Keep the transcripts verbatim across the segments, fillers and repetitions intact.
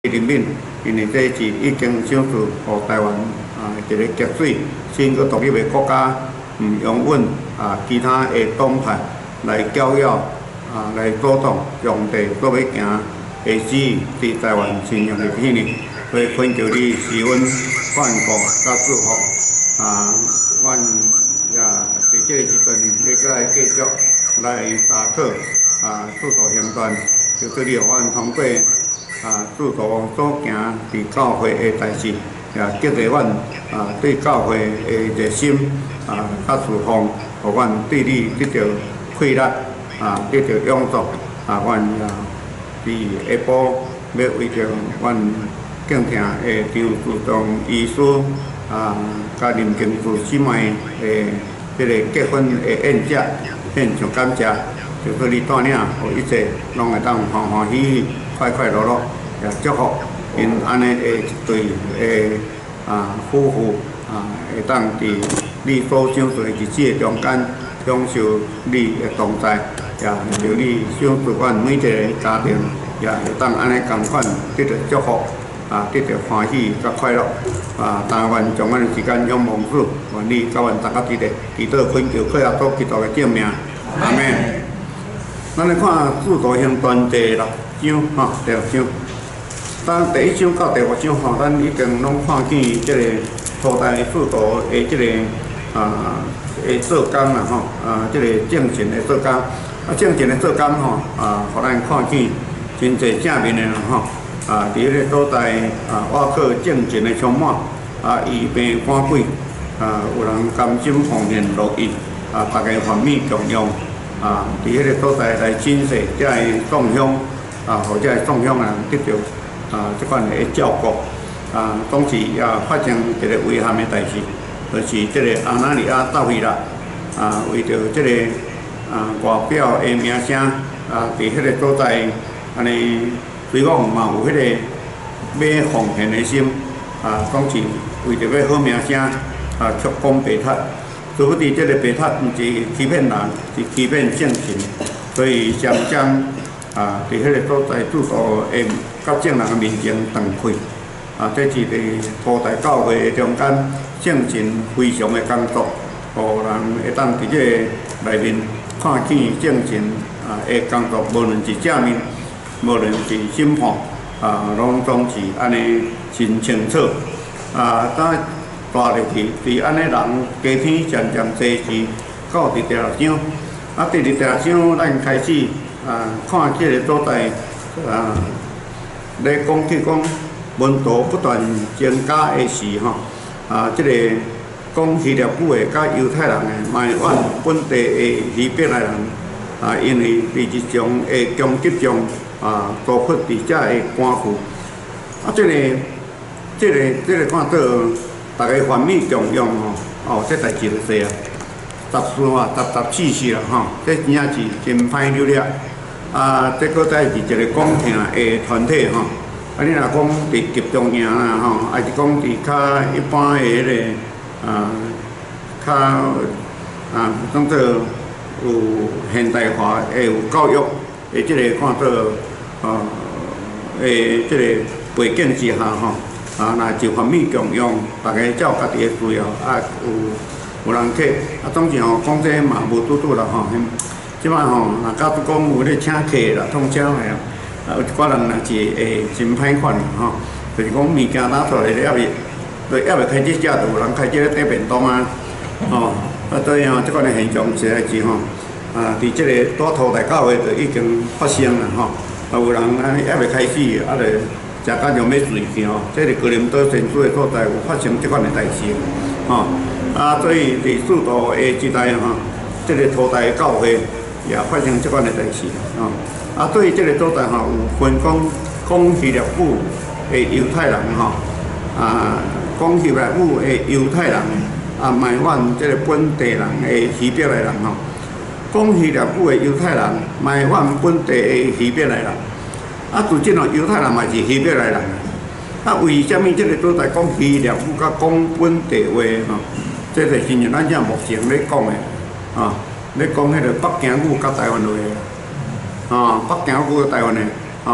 人民，因为这是已经少数互台湾啊一个积水，新个独立的国家，唔容允啊其他的党派来搅扰啊来阻挡用地所要行的旨意，伫台湾信用的理念，所以恳求你是阮劝告甲祝福啊，阮也伫这个时阵，要过来继续来查考啊制度行段，就是你互阮通过。啊，制度所行伫教会的代志，也激励阮啊对教会的热心啊甲侍奉，互阮对你得到快乐啊，得到永驻啊，阮也伫下晡要为着阮敬听的张自忠医师啊，甲林敬子姊妹的迄个结婚的宴席，献上感谢。就是你带领，互一切拢会当欢欢喜喜、快快乐乐，也祝福因安尼的一对的啊夫妇啊，会当伫你所享受的日子的中间，享受你的同在，也由你享受阮每一个家庭，也会当安尼共款得到祝福啊，得到欢喜甲快乐啊！但愿将阮的时间仰望主，愿你甲阮大家伫咧祈祷恳求，靠耶稣基督的证明，阿门。咱来看制度行段第六章，吼，第六章。当第一章到第五章，吼，咱已经拢看见即个初代制度的即个啊的做工啦，吼，啊，即个正经的做工，啊，正经的做工，吼，啊，互咱看见真侪正面的啦，吼，啊，伫迄个所在啊，挖靠正经的充满，啊，医病赶鬼，啊，有人甘心奉献乐意，啊，大家欢喜共用。啊，伫迄个所在来亲切，才会众乡啊，或者众乡人得到啊，即款的照顾啊，当时也发生一个遗憾的代志，就是即个阿那利亚斗伊拉啊，为着即个啊外表的名声啊，伫迄个所在安尼，虽讲嘛有迄个要奉献的心啊，当时为着要好名声啊，曲光白塔。殊不知，这个白塔毋是欺骗人，是欺骗正神，所以常常啊，伫迄个所在制度会甲正人的面前断开啊，这是伫初代教会的中间，正神非常的工作，互人会当伫这个内面看见正神啊的工作，无论是正面，无论是审判啊，拢总是安尼真清楚啊，当。大入去，伫安尼人加天渐渐济时，到伫第六章，啊，伫第六章咱开始啊，看即个所在啊，咧讲起讲温度不断增加的时吼，啊，即、这个讲希腊语的甲犹太人的埋怨本地的希伯来人啊，因为伫日常的攻击中啊，遭迫伫遮的官府，啊，即、这个即、这个即、这个看到。大家欢喜共用吼，哦，这代志就济啊，十事啊，十十四事啦吼，这真正是真歹溜了。啊，这个再是一个讲听的团体吼，啊，你若讲伫集中营啦吼，还是讲伫较一般的迄、那个啊，较啊，当做有现代化的有教育的即个看做啊，诶，即个背景之下吼。啊，那就欢喜共用，大家照家己的需要，啊有有人客，啊总是吼讲这嘛无拄拄啦吼，即摆吼，若假如讲有咧请客啦，通宵的啊，有一寡人若是会真歹款吼，就是讲物件拿出来了也未，也未开始食，就有人开始咧订便当啊，吼，啊所以吼，即款的现象实在是吼，啊伫即个大土大教会就已经发生啦吼，啊有人安尼也未开始，啊就。食甲用要随去吼，这是哥林多前书的所在有发生即款的代志，吼啊，所以伫制度的时代吼，这个初代教会也发生即款的代志，吼啊，对这个所在吼有分讲讲希腊语的犹太人吼，啊，讲希腊语的犹太人啊，埋怨这个本地人的希伯来人吼，讲希腊语的犹太人埋怨本地的希伯来人。啊，自即哦，犹太人嘛是希伯来人，啊，为虾米即个所在讲希腊语甲讲本地话吼？这就是像咱遮目前咧讲的，啊，咧讲迄个北京语甲台湾话，啊，北京语甲台湾的，啊，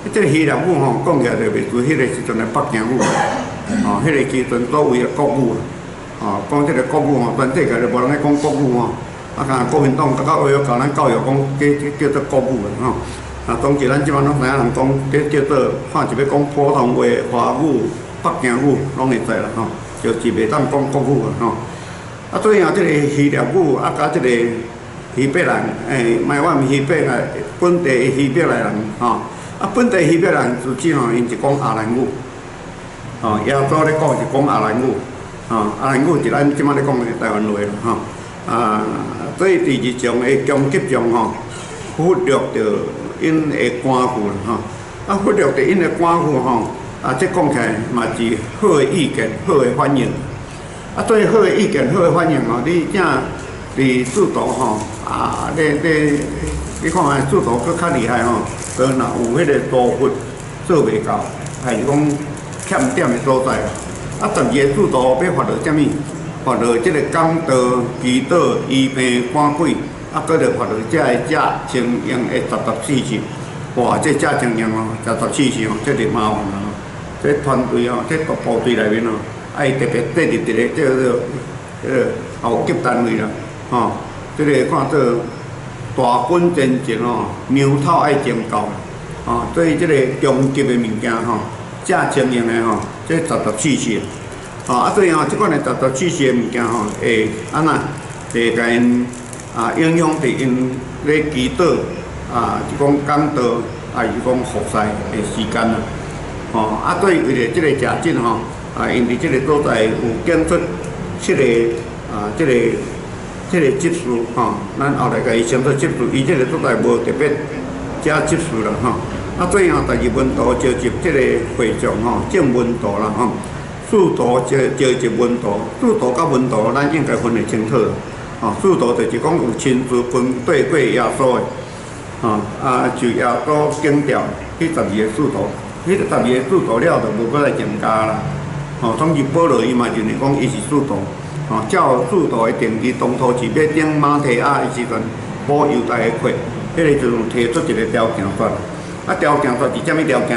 这个渔人舞吼，讲起来就袂输迄个时阵的北京舞，哦，迄个时阵所谓的国舞，哦，讲这个国舞吼，全世界就无人咧讲国舞吼，啊，甲国民党甲到为了搞咱教育讲，这这叫做国舞啦吼。啊，当时咱即摆拢知影人讲，这叫做看是要讲普通话、华语、北京舞，拢会知啦吼，就是袂当讲国语啦吼。啊，对啊，这个渔猎舞啊，甲这个渔北人，诶，卖我们渔北来本地的渔北来人吼。啊，本地渔北人自己吼，因是讲阿兰语，吼，亚洲咧讲是讲阿兰语，吼，阿兰语是咱即摆咧讲的台湾话啦，吼，啊，所以第二种的攻击中吼，忽略着因的官府啦，吼，啊，忽略着因的官府吼，啊，这讲起来嘛是好的意见，好的反应，啊，对好的意见、好的反应吼，你正伫制度吼，啊，你你你看下制度佫较厉害吼。若有迄个疏忽做袂到，还是讲欠点的所在啊。十二个制度要罚到啥物？罚到即个港道、渔岛、医病、赶鬼，啊，搁着罚到遮个遮经营的十十四次。哇，这遮经营哦，十十四次哦，这就麻烦啦。这团队哦，这各部队内面哦，爱特别缀入一个叫做呃后级单位啦，吼，这个看做。大军前进哦，苗头爱种够，哦，所以即个中级的物件吼，正经营的吼，这十十四次，哦，啊，所以吼，即款的十十四次的物件吼，会安那会甲因啊影响伫因咧祈祷啊，是讲讲道，啊是讲服侍的时间啦，哦，啊，对为了即个食进吼，啊，因伫即个所在有建出七个啊，即个。这个技术吼，咱后来甲伊称作技术，伊这个所在无特别加技术啦吼。啊，最后第二文图召集这个会众吼，正文图啦吼，数图召召集文图，数图甲文图咱应该分得清楚啦。吼，数图就是讲有亲自分对过耶稣的，吼啊就耶稣经调迄十二个数图，迄十二个数图了就无搁来增加啦。吼，总之保罗伊嘛认为讲伊是数图。哦，照制度的定义，当初是要顶马提亚的时阵，保犹太的血，迄个就提出一个条件出来。啊，条件出是啥物条件？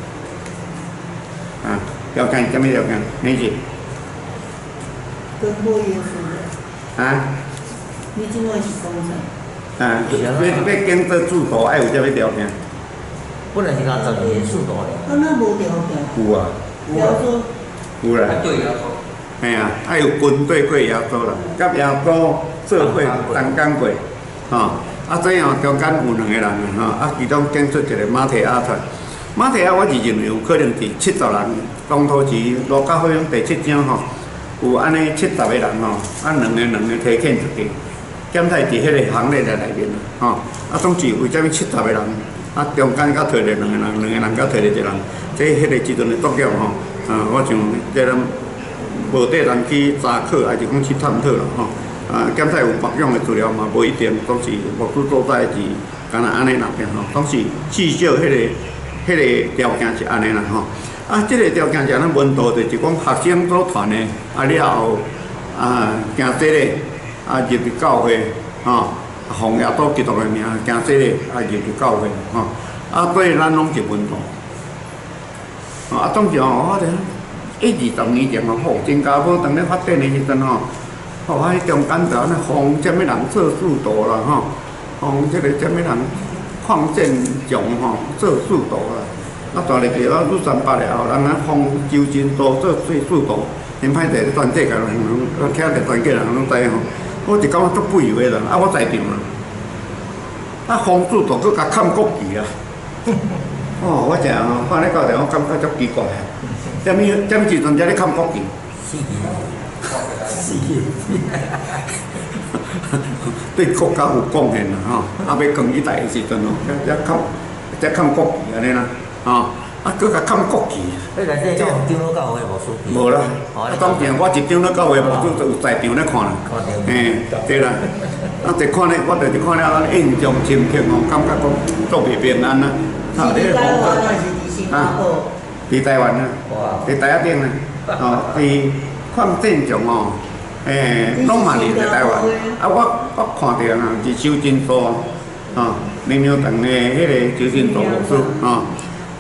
啊，条件是啥物条件？你是？ 跟保约书。 啊？ 你即摆是讲啥？ 啊，要要经做制度，爱有啥物条件？ 本来是拿十二个制度的。 啊，那无条件。 有啊。 比如说。 有啦。 对啊。 嘿啊，还有军队过耶稣啦，甲耶稣做伙同工过，吼，啊，这样中间有两个人吼，啊，其中拣出一个马提亚出来。马提亚我是认为有可能是七十人，当初是路加福音第七章吼，有安尼七十个人吼，啊，两个两个提拣出去，检在伫迄个行列内面吼，啊，总之为虾米七十个人，啊，中间甲摕咧两个人，两个人甲摕咧一个人，这迄个时阵的作业吼，啊，我想这咱。无得人去查考，还是讲去探讨啦吼。啊，检测有别样的资料嘛，无一定都是牧师所在是干那安尼那边吼，都是至少迄个迄个条件是安尼啦吼。啊，即个条件是咱文图就是讲学生组团的，啊了后啊行这个啊入去教会吼，奉耶稣基督的名行这个啊入去教会吼。啊，所以咱拢是文图。啊，总是吼，我哋。一二十年前哦，吼，新加坡当咧发展的时阵吼，吼，啊，迄中间就安尼防啥物人做速度啦，吼，防即个啥物人矿建强吼做速度啦，啊，大日记了拄三百了后，人啊防周真多做做速度，因歹势全世界人拢听着全世界人拢知吼，我就感觉足不以为然，啊，我在场啦，啊，防速度佫甲砍国旗啊，哦，我真哦，看咧到时我感觉足奇怪。啥物？啥物时阵才咧看国旗？ 四期，四期， 对国家有贡献啦吼！啊，要更一代的时阵哦，才才看，才看国旗安尼啦，吼！啊，搁甲看国旗。 你内底叫张老教会无书记？ 无啦，啊，当然我一张老教会无书就有在场咧看啦。嘿，对啦。啊，一看咧，我就是看了印象深刻吼，感觉讲做袂平安啦。 啊，你咧讲啊？ 伫台湾啊，伫台北顶啊，哦，伫矿建上哦，诶，拢嘛伫台湾。啊，我我看到啊，是修真多，哦，明明堂的迄个修真多牧师，哦，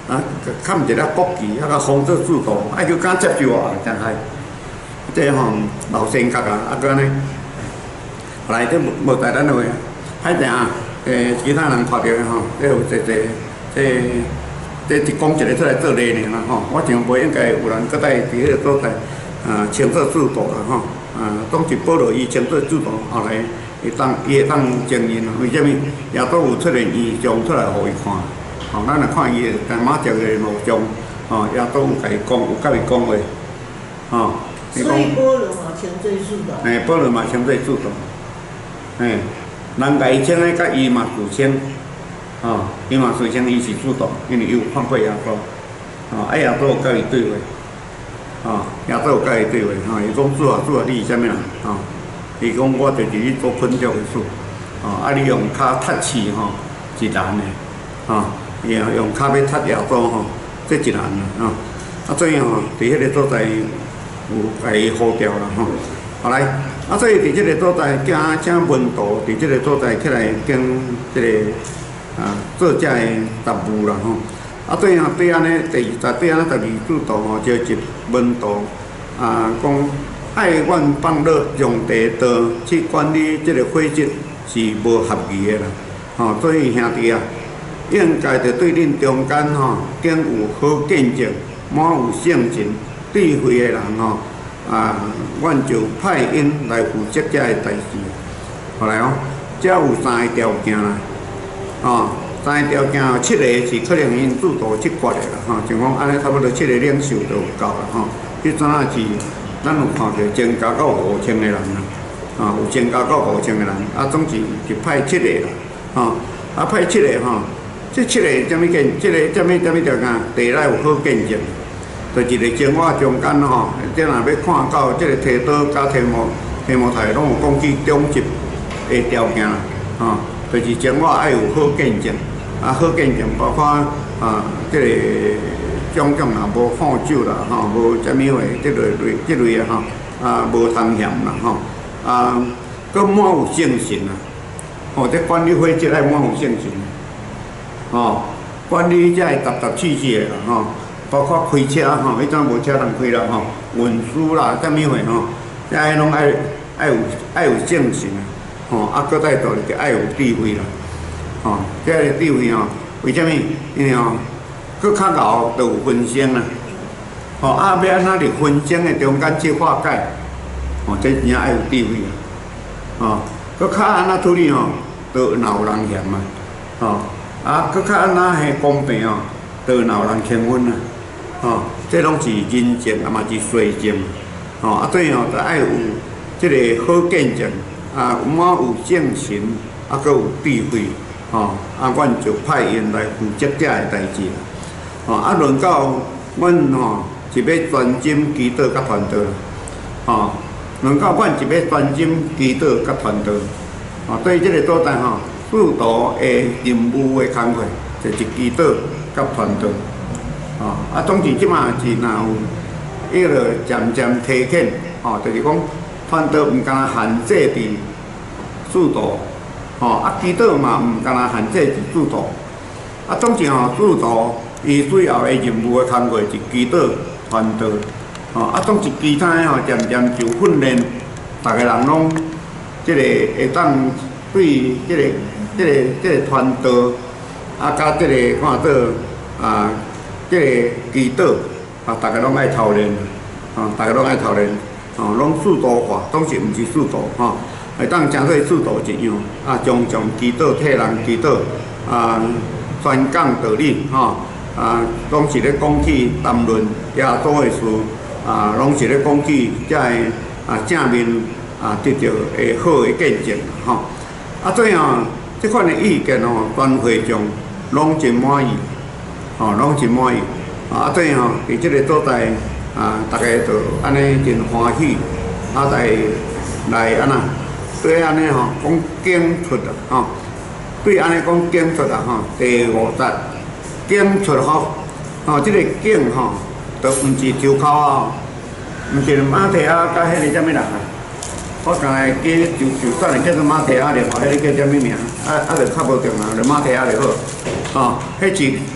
啊，看一个国旗，啊个红色字图，啊就敢接受啊，真嗨。这吼老性格啊，啊个呢，后来这无无在咱位，歹定啊，诶，其他人看到的吼，这有这这这这一讲一个出来做例呢啦吼，我想袂应该有人搁在伫迄个所在啊清楚制度啦吼，啊，总是保留伊清楚制度，后来会当伊会当承认，为虾米也都有出来异象出来互伊看。吼，咱来看伊大马石的录像，吼，也都有甲伊讲，有甲伊讲话，吼。 所以保留嘛，清水数的。 诶，保留嘛，清水数的。诶，人家伊称诶，甲伊嘛自称，吼，伊嘛自称伊是主动，因为伊有看过亚洲，吼，啊亚洲有甲伊对话，吼，亚洲有甲伊对话，吼，伊讲主啊主啊，你是啥物人？吼，伊讲我就是去做昆鸟的主，吼，啊你用骹踢刺吼，是难的，吼。用用骹要踢亚洲吼，这一难啦吼。啊，所以吼，伫迄个所在有甲伊好调啦吼。后来，啊，所以伫即个所在，请请文图伫即个所在起来跟即个啊做遮个杂务啦吼。啊，对啊，对安尼第二十对安尼十二制度吼，就一文图啊讲爱阮放乐用地道去管理即个会籍是无合宜的啦。吼，所以兄弟啊。应该着对恁中间吼，更有好见证、满有性情、智慧的人吼，啊，阮就派因来负责遮个代志。后来哦，遮有三个条件啦，吼，三个条件，七个是可能因制度七决的啦，吼，像讲安尼差不多七个领袖就有够啦，吼。迄阵啊是咱有看到增加到五千个人啦，啊，有增加到五千个人，啊，总是就派七个啦，吼，啊派七个吼。这七个什么见？这个什么什么条件？第一有好见证，就一个生活中间吼，这若要看到这个提刀加提摩提摩太，拢有讲起中级的条件啦，吼，就是生活爱有好见证，啊好见证包括啊这个种种啦，无喝酒啦，吼，无什么话，这类类这类的吼，啊无贪嫌啦，吼，啊，佮满有诚信啦，吼，这管理会籍爱满有诚信。吼，管理遮个踏踏实实的啦，吼，包括开车吼，迄阵无车通开啦，吼，运输啦，啥物货吼，遮个拢爱爱有爱有正信啊，吼，啊，搁再倒就爱有智慧啦，吼，遮个智慧吼，为虾米？因为吼，搁较后就有分析啦，吼，啊，要安怎伫分析的中间去化解，吼，这真正爱有智慧啊，吼，搁较安怎处理吼，就若有人嫌啊，吼。啊，搁较安那系公平哦，都有人轻分啊，吼，这拢是人情啊嘛是水情，吼，啊对哦，就爱有即个好见证，啊满有正信，啊搁有智慧，吼，啊阮就派因来负责遮个代志啦，吼，啊轮到阮吼是要专精祈祷甲传道啦，吼，轮到阮是要专精祈祷甲传道，吼，对即个所在吼。制度的任务的工作，就是祈祷甲传道，吼，啊，总之即马是若有迄个渐渐提升，吼，就是讲传道毋敢若限制伫制度，吼，啊，祈祷嘛毋敢若限制伫制度，啊，总之吼，制度伊最后的任务的工作是祈祷传道，吼，啊，总之其他吼渐渐就训练，逐个人拢即个会当对即个。即个即个传道，啊，甲即个看做啊，即个祈祷，啊，大家拢爱操练，啊，大家拢爱操练，啊，拢制度化，当时毋是制度，吼，会当诚做制度一样，啊，常常祈祷替人祈祷，啊，宣讲道理，吼，啊，拢是咧讲起谈论耶稣的事，啊，拢是咧讲起遮个啊正面啊得到会好的见证，吼，啊，所以吼。即款的意见吼，全会上拢真满意，吼，拢真满意。啊，对吼，伫即个所在啊，大家就安尼真欢喜，啊，来来安那，对安尼吼讲经出啊，吼，对安尼讲经出啊，吼，第五十经出吼，吼，即个经吼，都毋是周口啊，毋是马蹄啊，甲迄个啥物人啊。我刚才记就就算是叫做马蹄仔了，吼，迄个叫啥物名？啊啊，就较无重要，就马蹄仔就好。吼，迄是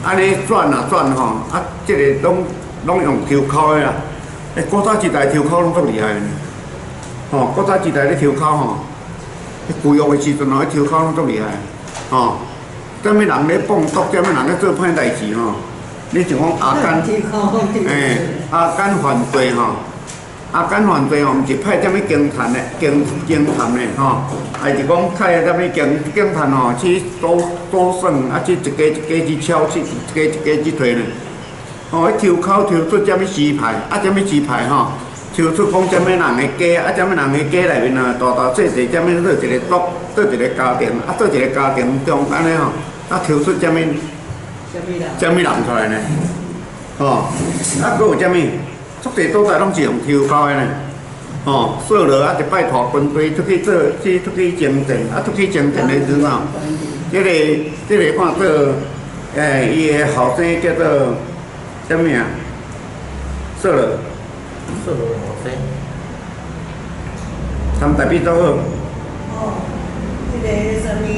安尼转啊转吼，啊，即个拢拢用抽口的啦。诶，古早时代抽口拢足厉害的，吼，古早时代咧抽口吼，贵族的时阵吼，咧抽口拢足厉害，吼。啥物人咧蹦毒，啥物人咧做歹代志吼。你像讲阿甘，诶，阿甘犯罪吼，阿甘犯罪吼，毋是派啥物警探的，警警探的吼，还是讲派啥物警警探吼去组组算，啊去一家一家去敲，去一家一家去摕呢。吼，迄抽口抽出啥物石牌，啊啥物石牌吼，抽出讲啥物人的家，啊啥物人的家内面啊，大大细细啥物做一个毒，做一个家庭，啊做一个家庭中安尼吼，啊抽出啥物？啥物人出来呢？吼、哦，啊，佫有啥物？足侪所在拢是用抽口的呢。吼、哦，说落啊，就拜托军队出去做，去出去征战，啊，出去征战的时候，即、这个即、这个看做，诶，伊的后生叫做啥物啊？说落。 说落后生。 他们代表做好。 哦，即、这个啥物？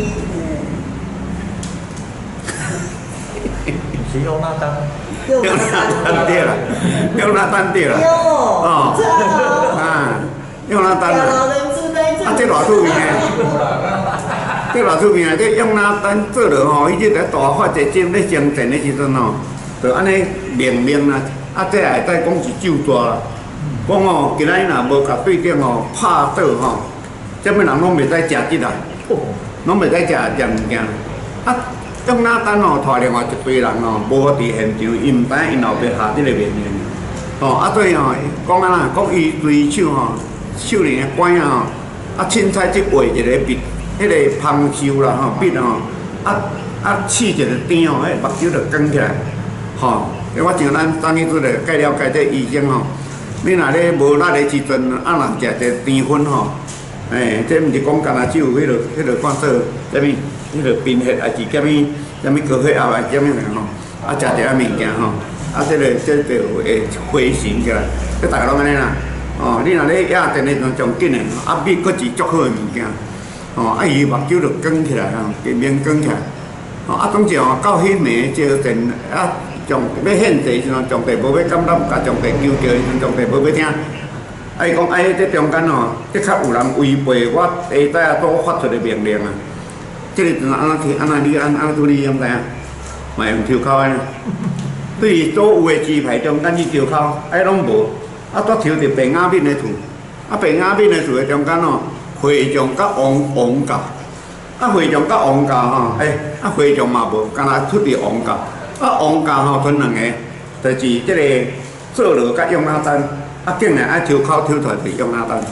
是用那当， 用那单对啦，用那单对啦。哦，啊，用那单啦。啊，这偌出名诶，这偌出名诶，这用那单做落吼，伊即个大发一针咧征战诶时阵吼，就安尼命令啦，啊，这下再讲是咒大啦。讲吼，今仔日若无甲对顶吼拍倒吼，啥物人拢袂使食即啦，拢袂使食食物件，啊。用那单吼，带另外一堆人吼，无伫现场，伊毋知因后壁下即个命令。吼，啊对吼，讲安那，讲伊随手吼，手里的管啊吼，啊凊彩即画一个笔，迄个芳绣啦吼，笔吼，啊啊试一个点吼，迄目睭就光起来。吼，我像咱当年做咧介了解这医生吼，你若咧无力的时阵，啊若食一个甜粉吼，诶，这毋是讲干那只有迄落迄落看做啥物？迄个贫血还是啥物啥物高血压啊，啥物个吼，啊食一下物件吼，啊这个这就会回神起来，这大家拢安尼啦。哦，你若咧压电的时阵上紧的，啊米佫是足好的物件，哦，啊伊目睭就光起来吼，面面光起来，哦啊总之吼到迄暝招电啊，上要献祭时阵，上帝无要感染，甲上帝求救时阵，上帝无要听。啊伊讲，哎，这中间吼，的确有人违背我下底啊所发出的命令啊。这个阵安怎去？安怎你安安怎处理？敢知影？嘛用抽口安尼。对于所有的鸡排中间去抽口，哎拢无，啊煞抽着白雅敏的厝，啊白雅敏的厝的中间吼，会长甲王王教，啊会长甲王教吼，哎啊会长嘛无，干那出伫王教，啊王教吼分两个，就是即个做落甲用哪单，啊竟然爱抽口抽出来是用哪单。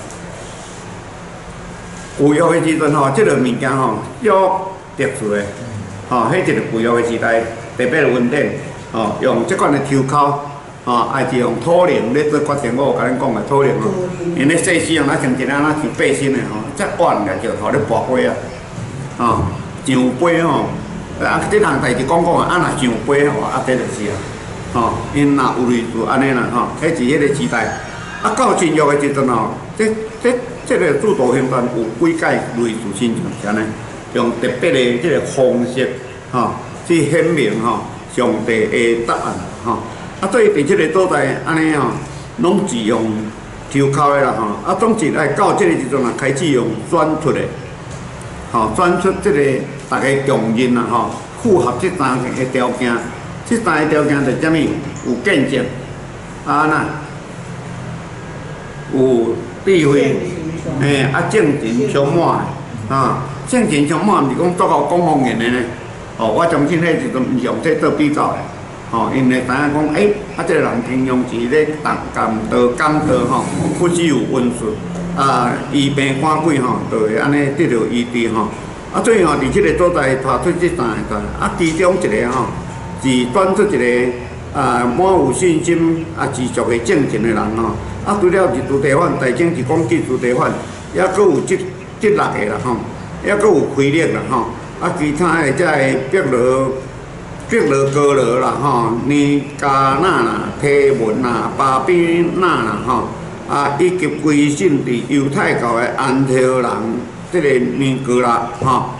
旧约的时阵吼，即个物件吼，要特殊的，吼，迄一个旧约的时代特别稳定，吼，用即款的抽口，吼，还是用土灵咧做决定。我有甲恁讲的土灵吼，因咧细时用咱像一咱像八仙的吼，则弯个就互咧跋杯啊，吼，上杯吼，啊，即项代志讲讲啊，啊若上杯吼，啊，这就是啊，吼，因若有类似安尼啦，吼，迄是迄个时代，啊，到新约的时阵吼，即即。这个制度形状有几届类似亲像是安尼，用特别的这个方式，吼，去显明吼上帝的答案，吼。啊，所以伫这个所在安尼吼，拢是用抽口的啦，吼。啊，总之来到这个时阵啊，开始用选出的，吼，选出这个大家共认啦，吼，符合这三个条件，这三个条件是啥物？有见证，啊那有智慧。诶，啊，正经充满的，啊，正经充满毋是讲足够讲方言的呢。哦，我相信迄时阵毋是用这做比较的，吼，因为知影讲，诶，啊，这个人平常时咧当甘道甘道吼，不只有温顺，啊，医病看鬼吼，就会安尼得到医治吼。啊，所以吼，伫即个所在拍出这三个，啊，其中一个吼，是选出一个啊满有信心啊持续的正经的人吼。啊，除了是朱地反，大经是讲记朱地反，也佫有即即六个啦吼，也佫有奎力啦吼，啊，其他的遮个碧罗、碧罗高罗啦吼，尼加纳啦、提文啦、巴比纳啦吼，啊，以及归信伫犹太教的安提阿人即个民国啦吼，啊，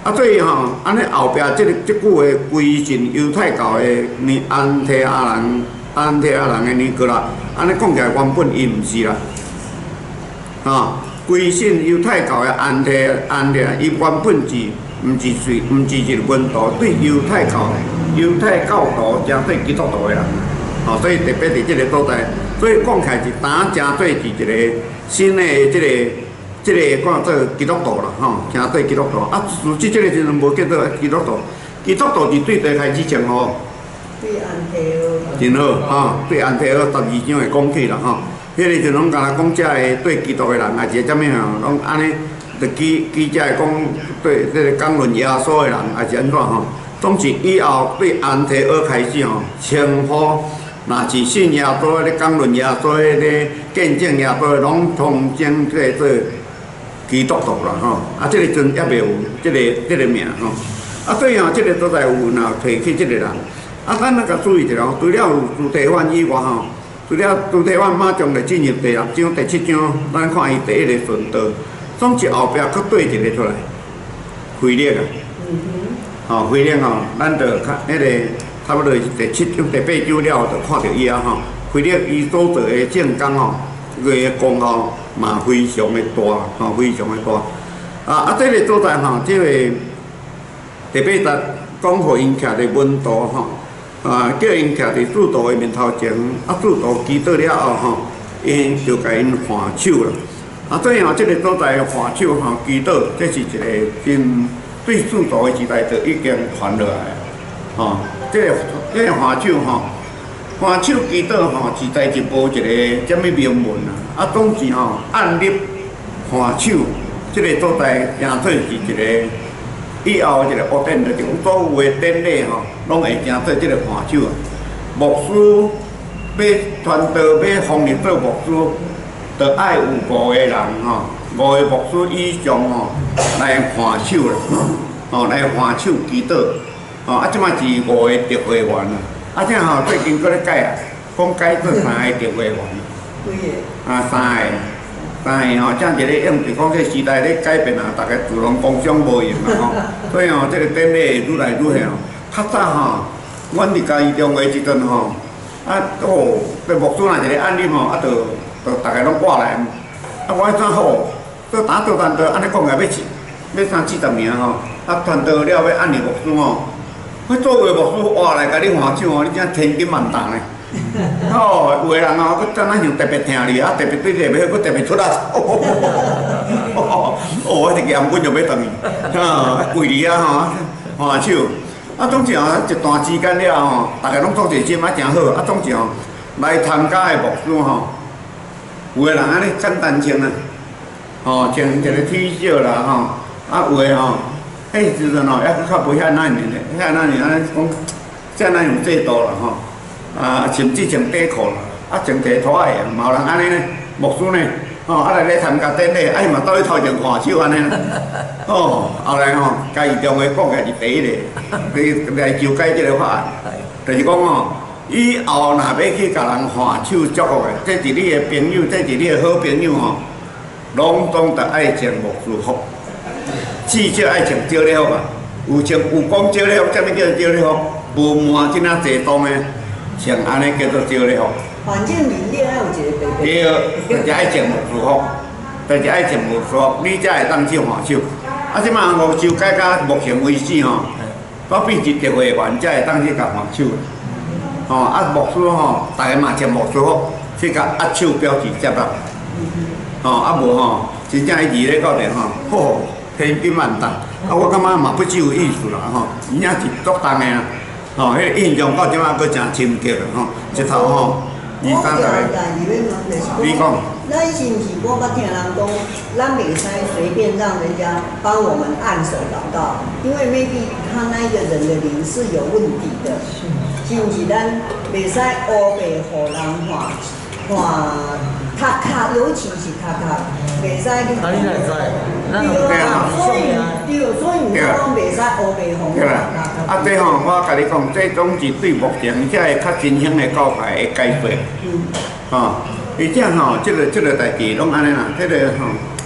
啊，所以吼，安尼后壁即个即句的归信犹太教的尼安提阿人、安提阿人的尼哥拉，安尼讲起来原本伊毋是啦，吼，归信犹太教的安提安提，伊原本是毋是随毋是一个文道对犹太教犹太教徒加对基督徒的人，吼，所以特别伫即个所在，所以讲起来是打正对是一个新的即个。即个讲做基督徒啦，吼，行对基督徒。啊，自即个时阵无叫做基督徒，基督徒是对地开始称呼。 对安提阿。 真好，吼，对安提阿十二章会讲起啦，吼。迄个就拢甲咱讲，遮个对基督的人，也是啥物吼，拢安尼，就记记遮个讲对即个讲论耶稣的人，也是安怎吼？总是以后对安提阿开始吼，称呼。若是信耶稣咧，讲论耶稣咧，见证耶稣，拢通称叫做。基督徒啦，吼，啊，即个阵也未有即个即个名吼，啊，所以吼，即个所在有若提起即个人，啊，咱那个注意一下，除了主题法以外吼，除了主题法马上就进入第六章、第七章，咱看伊第一个顺道，总是后壁佫对一个出来，腓力啊，吼，腓力吼，咱着较迄个差不多是第七章、第八章了，就看到伊啊吼，腓力伊所做的正工吼，伊个功效。嘛非常的大，吼，非常的大。啊啊，这个所在吼，这个特别在讲互因徛伫文道吼，啊，叫因徛伫主道的面头前，啊，主道祈祷了后吼，因就甲因换手啦。啊，所以吼，这个所在换手吼，祈祷，这是一个真对主道的时代就已经传落来，吼，这个这个换手吼。换手祈祷吼，实在是无一个啥物名文啊，啊，总是吼按立换手，即个所在正做是一个以后一个学典，就是讲所有的典礼吼，拢会正做即个换手啊。牧师要传道要奉入做牧师，着爱有五个人吼，五个牧师以上吼来换手啦，吼来换手祈祷，吼啊，即摆是五个特会员啊。啊，这吼最近搁咧改啊，讲改做三个特会员。 几个？啊， 三个，三个吼，正一个用是讲这时代咧改变啊，大家自动共享无用嘛吼。所以吼，这个典礼愈来愈许吼。较早吼，阮伫嘉义中的即阵吼，啊哦，这牧师若一个案例吼，啊，就就大家拢挂来。啊，我怎好？做打做传道，安尼讲来要要三四十名吼，啊，传道了要按你牧师吼。我做位牧师活来甲你换手哦，你真千金万担嘞！哦，有个人哦，佮怎啊像特别听你，啊特别对你要佮特别出力。哦，我一个盐分就要等伊，啊，贵哩啊吼，换手。啊，总是吼一段时间了吼，大家拢做者心啊诚好，啊，总是吼来参加的牧师吼，有个人安尼简单穿啊，吼穿一个 T 恤啦吼，啊有个吼。迄时阵吼，抑佫较无遐那年嘞，遐那年安尼讲，遮那样制度啦吼，啊，甚至穿短裤啦，啊，穿地拖鞋啊，嘛有人安尼呢，牧师呢，吼，啊来咧参加典礼，啊伊嘛倒咧头前换手安尼，哦，后来吼，嘉义中的讲起是第一个，来来修改即个法案，就是讲吼，以后若要去甲人换手祝福的，这是你的朋友，这是你的好朋友吼，拢总得爱穿牧师服。至少爱穿少了吧，有穿有讲少了，啥物叫做少了？无满即啊济当的，穿安尼叫做少了。 反正面顶爱有一个白白。 对，就是爱穿牧师服，就是爱穿牧师服，你才会当去换手。啊，即马五修改到目前为止吼，我变一特会员才会当去甲换手。吼，啊牧师吼，大家嘛穿牧师服，去甲握手表示接纳。吼，啊无吼，真正伊二咧到底吼，好。千金万担，啊，我感觉嘛不只有意思啦吼，伊也是足重的啊，吼，迄个印象到即马佫真深刻吼，一头吼，二三十个。你讲？ 那是毋是我捌听人讲，咱袂使随便让人家帮我们按手祷告，因为 maybe 他那个人的灵是有问题的，是毋是？咱袂使乌白互人换换。读卡，尤其是读卡，袂使去。 啊，你哪知？ 对啊，所以对，所以毋是讲袂使乌白红。 对啦，啊，这吼，我甲你讲，这种是对目前这个较新兴的教派的改变。嗯。吼，而且吼，这个这个代志拢安尼啦，这个吼，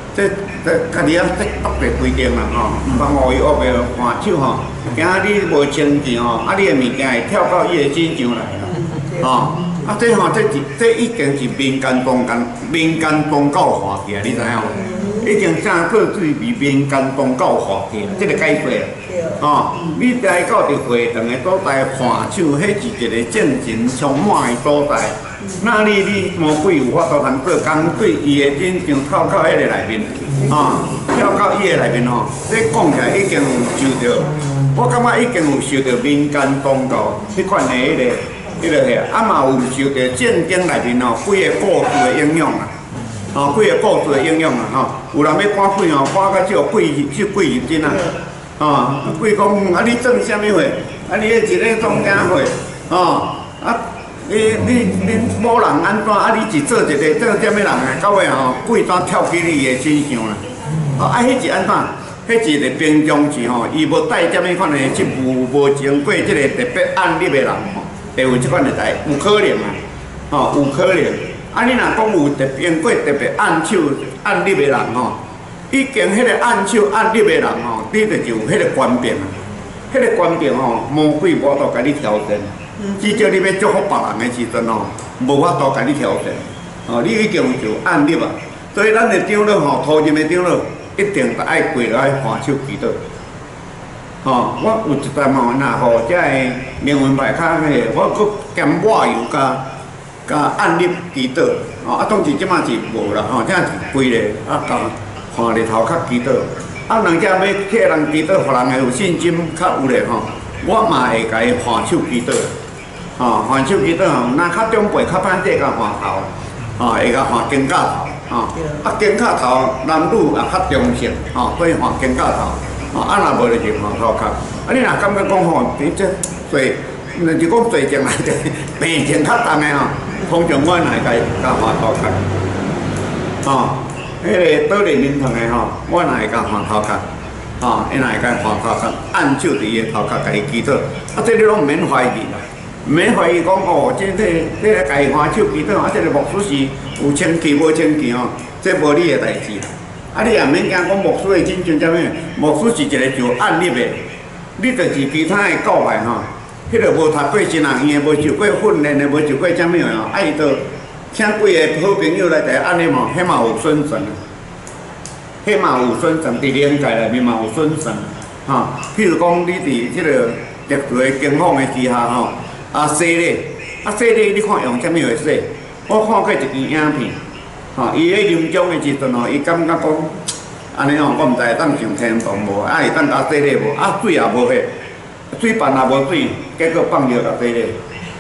这这家己啊，这特别规定啦吼，唔通互伊学个换手吼，惊你无清气吼，啊你的物件会跳到伊的身上来啦，吼，啊这吼这是这已经是民间宗教民间宗教化去啊，你知影无？已经正过水比民间宗教化去啊，这个解释啊，吼，你来到伫会堂的所在换手，迄是一个正神充满的所在。那你你魔鬼有法度通做工对伊的身上透到迄个内面，啊，跳到伊的内面吼，这讲起来已经有受到，我感觉已经有受到民间宗教迄款的迄个迄个遐，啊嘛有受到正经内面吼几个故事的影响啊，吼几个故事的影响啊，吼，有人要赶鬼吼，赶到少鬼少鬼入真啊，啊，鬼讲啊你做啥物货，啊你迄一个宗教会，啊啊。你你你某人安怎？啊，你是做一个做啥物人啊？到尾吼，鬼怎跳起你的身上啦？哦，啊，迄是安怎？迄是一个平常时吼，伊无带啥物款的职务，无经过即个特别按立的人吼，会有即款的代，有可能啊，吼，有可能。啊，你若讲有特经过特别按手按立的人吼，已经迄个按手按立的人吼，你着就有迄个官兵啊，迄个官兵吼，魔鬼无度甲你挑战。至少你要祝福别人的时阵吼，无法度甲你挑战，哦，你已经就按立啊。所以咱的长老吼，头任的长老一定得爱跪来换手祈祷。吼，我有一阵吼，若吼遮个灵魂牌卡迄个，我搁兼抹油加加按立祈祷，哦，啊，当时即马是无啦，吼，这是跪咧，啊，甲看日头较祈祷。啊，人家要替人祈祷，互人会有信心较有咧吼，我嘛会甲伊换手祈祷。吼，换手祈祷吼，若较长辈较歹势甲换头，吼，会甲换肩胛头，吼，啊肩胛头男女也较中性，吼，所以换肩胛头，吼，啊若无就是换头壳。啊，你若感觉讲吼，你这做，若是讲做正来者，病情较重的吼，通常我来甲甲换头壳，吼，迄个倒立面堂的吼，我来甲换头壳，吼，伊来甲换头壳，按手伫伊头壳甲伊祈祷，啊，这你拢毋免怀疑啦。唔免怀疑讲哦，即个即个家己换手祈祷，啊，即个牧师是有清气无清气哦，这无你的代志啦。啊，你也免惊讲牧师的真正啥物，牧师是一个就按立的，你就是其他的教派吼，迄个无读过神学院的，无受过训练的，无受过啥物哦，啊伊都请几个好朋友来台按立嘛，迄嘛有损神，迄嘛有损神，伫灵界内面嘛有损神，吼。譬如讲你伫即个特殊的经访的之下吼。啊，洗礼，啊洗礼，你看用啥物来洗？我看过一支影片，吼，伊咧临终的时阵吼，伊感觉讲，安尼吼，我毋知会当上天堂无，啊会当甲洗礼无？啊水也无迄，水办也无水，结果放尿甲洗礼。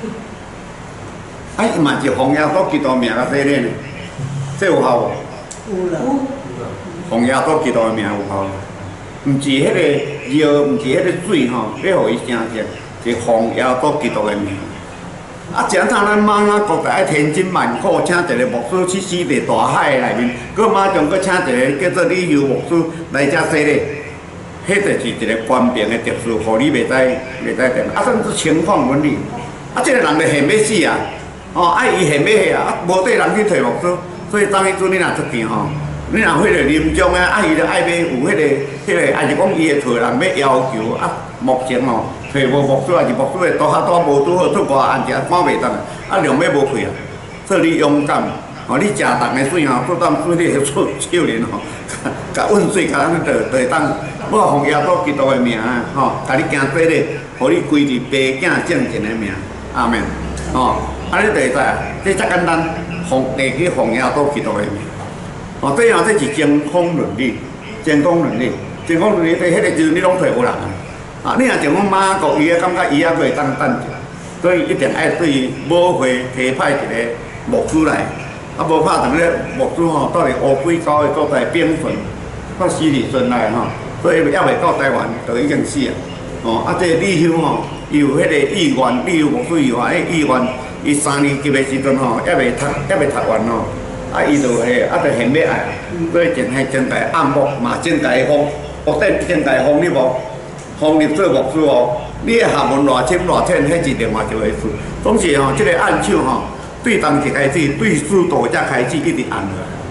啊，伊嘛是奉耶稣基督名甲洗礼呢，这有效无？ 有啦。 奉耶稣基督的名有效，毋是迄个尿，毋是迄个水吼，要互伊成圣。是奉耶稣基督的名，啊！正趟咱马仔国在爱千辛万苦，请一个牧师去死伫大海内面，佮马上佮请一个叫做李修牧师来遮洗礼，迄就是一个官兵的特殊，互你袂使袂使定，啊，甚至情况伦理，啊，即个人就嫌要死啊，哦，啊，伊嫌要死啊，啊，无缀人去找牧师，所以当迄阵你若出去吼，你若迄个临终啊，啊，伊就爱要有迄个迄个，还是讲伊的厝人要要求啊，目前吼。找无牧师，还是牧师的多较多无拄好，出外按者赶袂当，啊量要无开啊。所以你勇敢，吼你食重的水吼，做当水你会出手人吼，甲温水甲咱就就会当，我奉耶稣基督的名啊，吼，甲你行做咧，互你归入白囝正经的名，阿门，吼，安尼就会知啊，这遮简单，奉地去奉耶稣基督的名，哦，这样这是真空伦理，真空伦理，真空伦理，对迄个就是你拢找无人啊。啊！你若像讲马国，伊也感觉伊也会当等者，所以一定爱对母会提派一个牧师来，啊无拍等咧牧师吼，到伫乌龟高的所在冰顺，到死里顺来吼，所以还袂到台湾就已经死啊！哦，啊，这李修吼，伊有迄个意愿，李修牧师有啊，迄意愿，伊三年级的时阵吼，还袂读，还袂读完吼，啊，伊就迄，啊，就很要爱，所以真系真大暗幕嘛，真大风，屋顶真大风你无？奉入做牧师哦，你的学问偌深偌浅，迄是另外一回事。总是吼，即个按手吼，对当时开始，对师徒才开始一直按落来。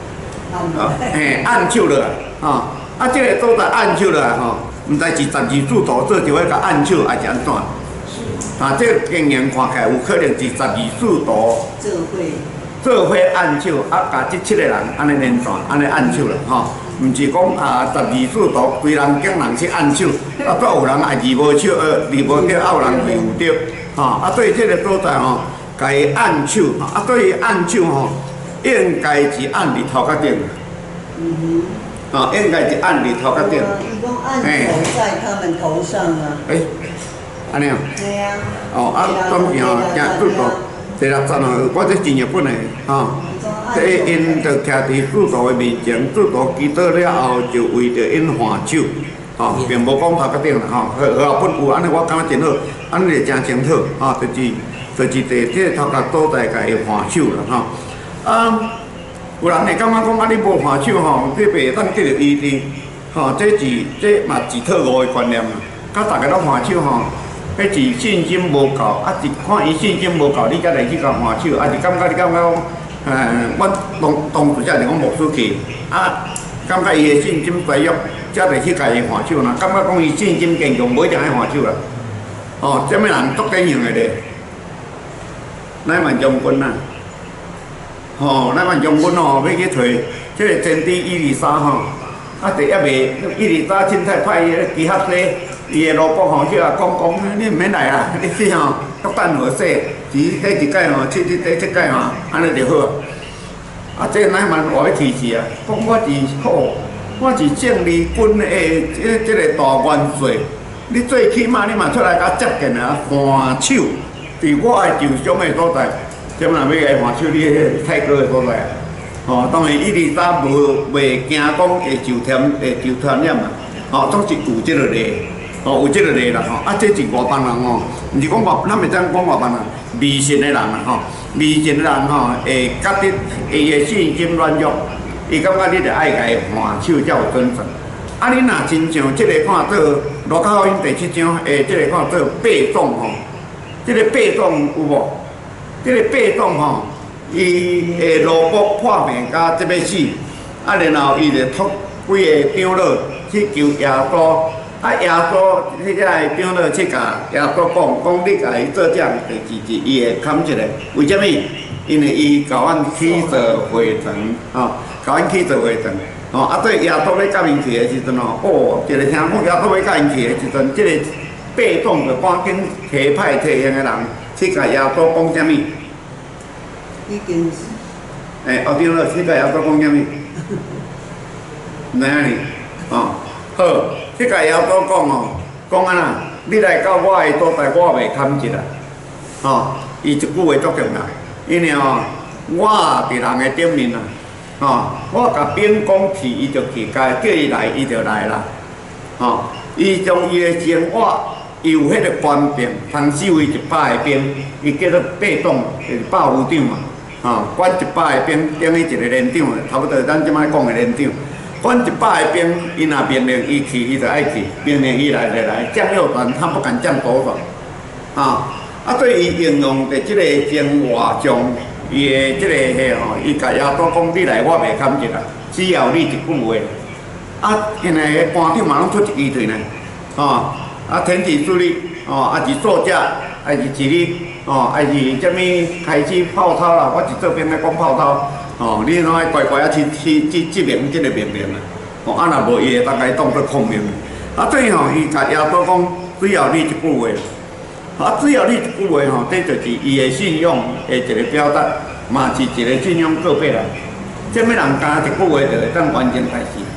按嘿，按手落来，吼，啊，即个所在按手落来吼，毋知是十二柱图做一位甲按手还是安怎？啊，这个经验看起来有可能是十二柱图这会做伙按手，啊，甲即七个人安尼连线，安尼按手啦，吼，毋是讲啊十二柱图规人经人去按手，啊，煞有人爱字无手，呃，字无着，啊有人字有着，吼，啊，对即个所在吼，甲伊按手，啊，对伊按手吼，应该是按伫头壳顶。 嗯啊，应该是按伫头壳哼， 顶。 伊讲按头在他们头上啊。 诶，安尼啊？ 对啊。 哦，啊，当时吼，行拄到第六站哦，我这真日本的吼。这因着徛伫主道的面前，主道祈祷了后，就为着因还手，吼，并无讲头壳顶啦，吼。好后本有安尼，我感觉真好，安尼就真清楚，吼，就是就是伫这头壳所在，甲伊还手啦，吼。啊。有人会感觉讲啊，你无还手吼，你袂当得到医治，吼，这是这嘛是套路的观念啦。甲大家拢还手吼，迄是信心无够，啊是看伊信心无够，你才来去甲还手，啊是感觉你感觉讲，呃，我当当初才是讲牧师去，啊，感觉伊的信心衰弱，才来去甲伊还手啦。感觉讲伊信心坚强，无一定爱还手啦。哦，这么人足典型的咧，乃万将军啊。吼，咱万将军吼要去找即个真谛伊丽莎吼，啊，第一袂伊丽莎凊彩派伊个基哈西，伊个老婆吼去啊讲讲，你毋免来啦，你去吼国等何说，只迄一届吼，七七第七届吼，安尼就好。啊，这乃万话要提示啊，讲我是好，我是正义军的即即个大元帅，你最起码你嘛出来甲接见啊，还手，伫我的受伤的所在。这么若要来还手，你迄泰哥的所在啊，吼，当然伊丽莎无袂惊讲会受传会受传染啊，吼，总是有即个例，吼有即个例啦，吼，啊，这是外邦人吼，毋是讲外，咱袂怎讲外邦人，迷信的人啦，吼，迷信的人吼，会觉得伊的信心软弱，伊感觉你着爱甲伊还手才有准绳。啊，你若真像即个看做《路加福音》第七章，诶，即个看做八种吼，即个八种有无？即个八种吼，伊会萝卜破病甲即要死，啊，然后伊就托几个长老去求耶稣，啊，耶稣迄个长老去甲耶稣讲，讲你甲伊做这样代志，是伊会砍一个。为什么？因为伊甲阮起做会堂，吼，甲阮起做会堂，吼，啊，对耶稣要甲因去的时阵吼，哦，一个听讲耶稣要甲因去的时阵，即个八种就赶紧提派提用的人。去甲耶稣讲啥物？ 已经是。 诶，后长老去甲耶稣讲啥物？哪样哩？哦，好，去甲耶稣讲哦，讲安那，你来到我的所在，我袂砍一啦。哦，伊一句话足重要，因为哦，我伫人的顶面啦，哦，我甲兵讲去，伊就去；甲叫伊来，伊就来啦。哦，伊将伊的生活。伊有迄个官兵，通指挥一百个兵，伊叫做八总，就是百夫长嘛，吼，管一百个兵，等于一个连长，差不多咱即摆讲的连长。管一百个兵，伊若命令伊去，伊就爱去；命令伊来就来。将要团，他不敢降多少，吼。啊，对伊形容的即个生活上，伊的即个迄吼，伊甲耶稣讲：你来，我袂砍一啦，只要你一句话。啊，现在个官长嘛拢出一支嘴呢，吼。啊，天气助理，哦，还是作家，还是一日，哦，还是啥物开始泡汤啦？我是这边咧讲泡汤，哦，你拢爱乖乖啊去去去执行即个命令啦，哦，啊若无伊会当甲伊当作控命。啊，对吼，伊甲耶稣讲，只要你一句话，啊，只要你一句话吼，这就是伊的信用的一个表达，嘛是一个信用告白啦。什么人加一句话就会当完成代志？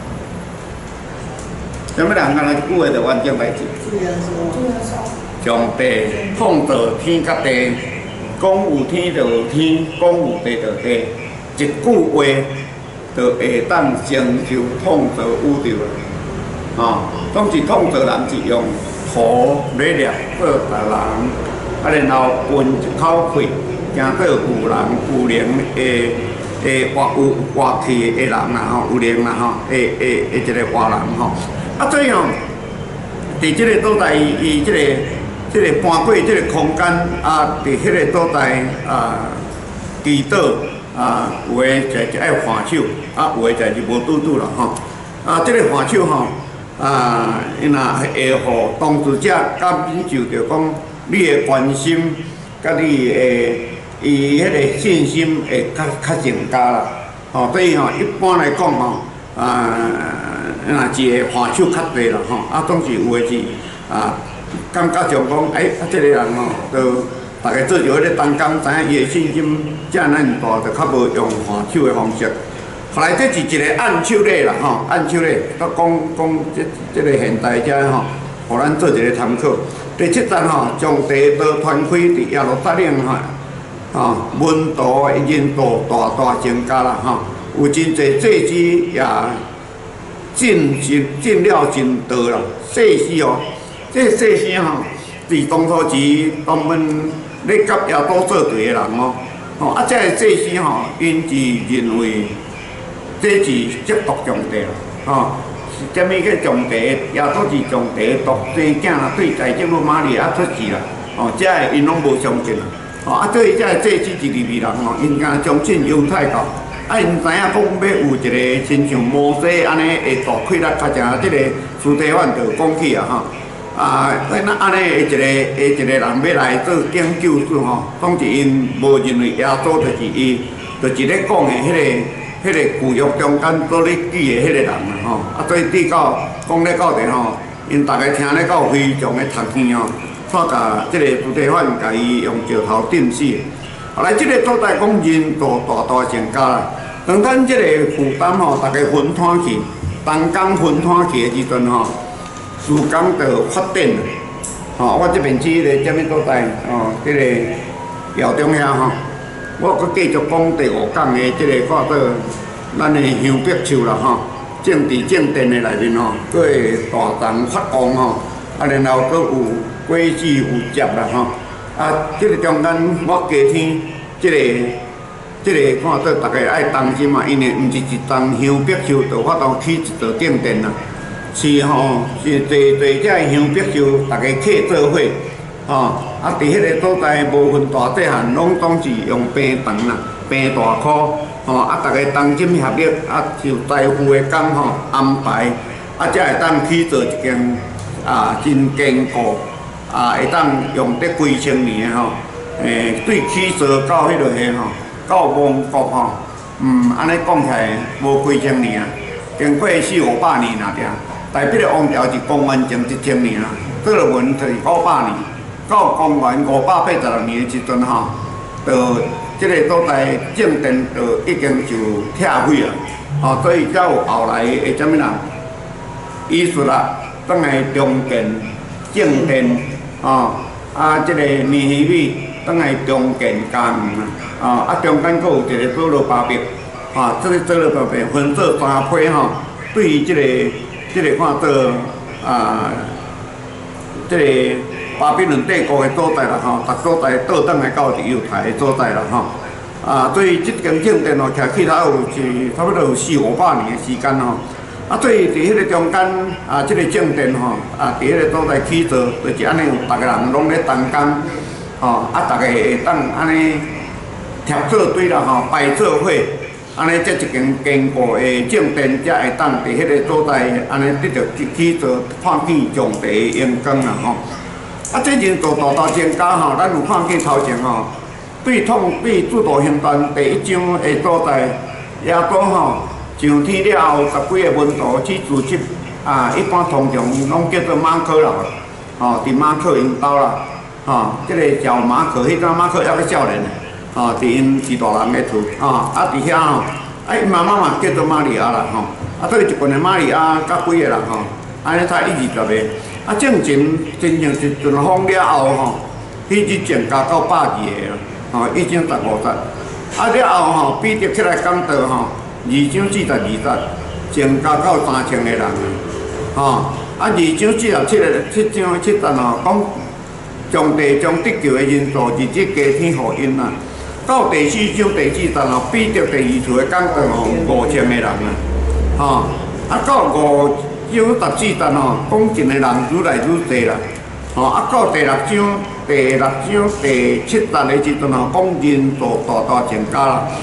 什么人干那一句话就完成代志？上帝创造天甲地，讲有天就有天，讲有地就地，一句话就会当成就创造宇宙啦。啊，总是创造人是用土来料做大人，啊，然后分一口气，行做有人有灵的的活有活气的人啦吼，有灵啦吼，的的的一个活人吼。啊，所以吼，伫即个所在，伊伊即个即个搬过即个空间啊，伫迄个所在啊，祈祷啊，有诶就爱换手，啊，有诶就是无拄拄啦吼。啊，即、这个换手吼，啊，因若会互当事者感受着讲你诶关心，甲你诶伊迄个信心会较较增加啦。吼，所以吼，一般来讲吼，啊，若一个换手较济啦吼，啊，总是有诶是啊，感觉上讲，哎，啊，即、这个人吼，都。大家做着迄个当工，知影伊的信心遮尔大，就较无用换手的方式。后来这是一个按手礼啦，吼，按手礼，咱讲讲这这个现代遮吼，互咱做一个参考。第七站吼，将地道传开伫耶路撒冷吼，吼温度因度大大增加啦，吼，有真侪祭司也进进进了真多啦，祭司哦，这祭司吼，是当初时当阮。咧甲耶稣做对的人哦，吼啊，这个祭司吼，因是认为这是接触上帝啦，吼，是虾米叫上帝？耶稣是上帝独生囝啦，对在这路玛利亚出世啦，吼，这个因拢无相信啦，吼啊，对这个祭司是利未人吼，因敢相信犹太教，啊，因知影讲要有一个亲像摩西安尼会大气力较正，这个司提反就讲起啊，吼。啊，咱安尼的一个的一个人要来做拯救主吼，总是因无认为耶稣就是伊，就是咧讲的迄个迄个旧约中间做咧记的迄个人啦吼。啊，所以对到讲咧到底吼，因大家听咧到非常的读耳吼，煞甲即个司提反甲伊用石头钉死。后来即个所在讲人数大大增加啦，当咱即个负担吼，大家分摊去，当工分摊去的时阵吼。时间就发展了，吼！我这边去个什么所在？哦，这个窑中遐吼，我阁继续讲第五讲的这个看做咱的香柏树啦，吼，种伫种田的内面吼，佫会大丛发光吼，啊，然后佫有果子有叶啦，吼，啊，这个中间我加添这个这个看做大家爱当心嘛，因为毋是一丛香柏树就法度起一座种田啦。是吼，是坐坐这香柏树，大家客做伙，吼，啊，伫迄个所在无分大细汉，拢总是用平长啦，平大箍，吼，啊，大家同心协力，啊，就财富的工吼安排，啊，才会当去做一件啊真坚固，啊，会当用得几千年吼，诶，对起做到迄落个吼，到亡国吼，嗯，安尼讲起来无几千年啊，经过四五百年啦，对。台北的王朝是公元前一千年啦，做了文就是五百年，到公元五百八十六年的时阵吼，就这个所在正殿就已经就拆毁了，吼，所以才有后来的什么人艺术啦，当来重建正殿，吼，啊，这个面鱼米当来重建家园啦，啊，啊中间佫有一个做罗巴别，啊，这个做罗巴别分做三批吼，对于这个。即个看做啊，即个巴比伦帝国的所在啦吼，逐所在倒转来到伫犹太的所在啦吼。啊，所以即间正殿哦，徛起头有是差不多有四五百年的时间吼。啊，所以伫迄个中间啊，即个正殿吼，啊，伫迄个所在起做，就是安尼有逐个人拢咧同工，吼，啊，逐个会当安尼贴做堆啦吼，排做伙。安尼，这一间坚固的正殿，才会当伫迄个所在，安尼得到去做看见上帝的荣光啦吼。啊，这人数大大增加吼，咱有看见头前吼，对统对制度行传第一章的所在，耶稣吼上天了后，十几个门徒去组织啊，一般通常拢叫做马可啦，吼，伫马可因兜啦，吼，这个小马可，迄阵马可还个少年。哦，伫因是大人的厝，哦，啊，伫遐吼，啊，因妈妈嘛叫做玛利亚啦，吼，啊，所以一群的玛利亚甲几个人吼，安尼才一二十个，啊，正前真正一阵风了后吼，迄日前加到百二个啦，吼，已经十五十，啊了后吼，比得起来讲到吼，二章四十二十，增加到三千个人啊，吼，啊，二章四十七个七章七十吼，讲上帝将得救的人数日日加添互因啦。到第四章第四站吼，比着第二次的讲到吼五千个人啊，吼，啊到五章十四站吼，讲进的人愈来愈多啦，吼，啊到第六章第六章第七站的时阵吼，讲人数大大增加啦，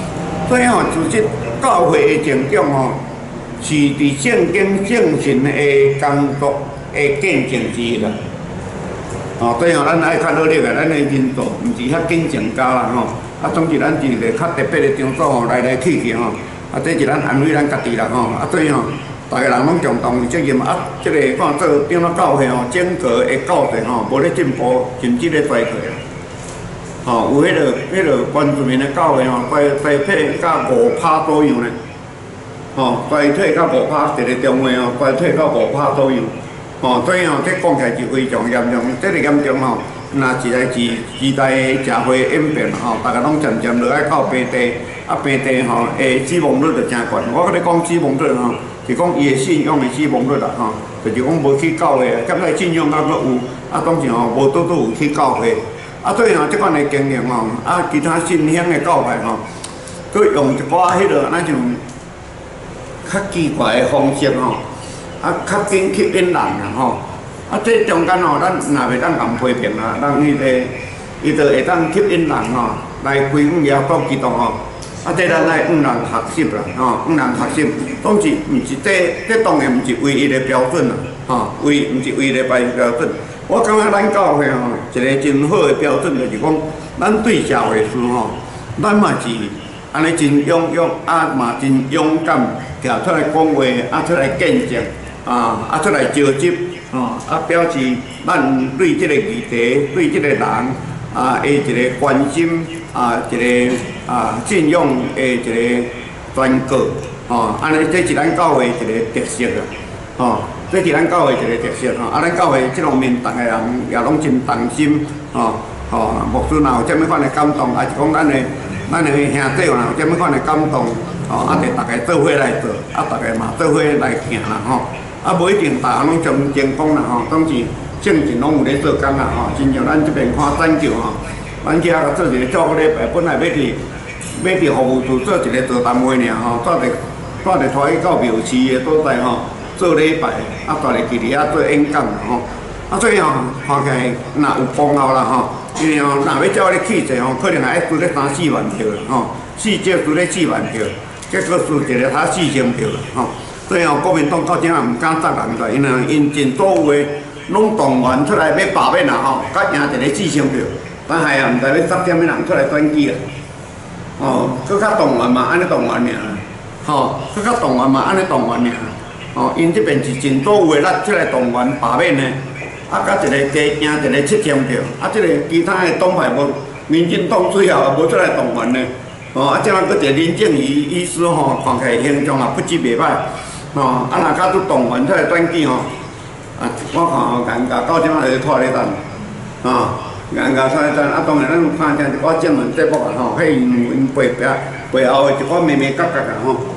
所以吼，就即教会的成长吼，是伫圣经圣神的工作的见证之一啦。哦，所以吼，咱爱较努力个，咱的人数毋是遐紧增加啦吼。啊，总之咱是一个较特别的场所吼，来来去去吼。啊，这是咱安慰咱家己啦吼。啊，所以吼，大家人拢共同有责任啊。即个看做长老教会吼，整个的教会吼，无咧进步，甚至咧衰退啦。吼，有迄个迄个原住民的教会吼，衰衰退到五趴左右呢。吼，衰退到五趴，一个中位吼，衰退到五趴左右。吼，所以吼，这讲起来是非常严重。这个严重吼，若是来自时代的社会演变吼，大家拢渐渐落爱到平地，啊平地吼，诶死亡率就真悬。我跟你讲死亡率吼，是讲伊的信仰的死亡率啦吼，就是讲无去教会，现在信仰还阁有，啊当时吼无拄拄有去教会。啊，所以吼，即款的经验吼，啊其他新兴的教派吼，佮用一寡迄落那种较奇怪的方式吼。啊，较紧吸引人啦吼！啊，这中间吼，咱若袂当咁批评啦，咱伊个伊就会当吸引人吼，来归向耶稣基督吼。啊，这咱来向人学习啦，吼，向人学习，总是毋是这这当然毋是唯一的标准啦，吼，唯毋是唯一的标标准。我感觉咱教会吼，一个真好的标准就是讲，咱对社会事吼，咱嘛是安尼真勇勇，啊嘛真勇敢，行出来讲话，啊出来见证。啊，啊出来召集，哦，啊表示咱对即个议题、对即个人啊的一个关心，啊一个啊信仰的一个宣告，哦，安尼这是咱教会一个特色啊，哦，这是咱教会一个特色吼，啊咱教会这方面，逐个人也拢真同心，哦，哦，牧师若有这么款的感动，也是讲咱的咱的兄弟若有这么款的感动，哦，啊，得大家做伙来做，啊，大家嘛做伙来行啦，吼。啊，无一定，大家拢从成功啦吼，当时正经拢有咧做工啦吼，亲像咱这边看拯救吼，咱遮个做一个做个礼拜，本来要伫要伫服务处做一个座谈会尔吼，带着带着拖去到庙市的所在吼做礼拜，啊带着去伫遐做演讲啦吼，啊所以吼看起来若有功效啦吼，因为吼若要照咧去者吼，可能还输咧三四万票啦吼，四少输咧四万票，结果输一个他四千票啦吼。所以吼，国民党到今也毋敢责人个，因为因真所有诶拢动员出来要罢免啦吼，甲赢一个四千票，但系啊毋知要塞点物人出来选举啊，哦，佮较动员嘛，安尼动员尔，吼，佮较动员嘛，安尼动员尔，哦，因这边是真所有诶力出来动员罢免诶，啊，甲一个加赢一个七千票，啊，即个其他诶党派无，民进党最后也无出来动员咧，哦，啊，这样佮一个林正仪医师吼，看起来形象也不止袂歹。哦，啊，若甲拄动员出来选举吼，啊，我看吼严格到即摆就拖咧等，哦，严格拖咧等，啊，当然咱有看见一寡新闻节目啊吼，迄因因背背背后的一寡眉眉角角啊吼，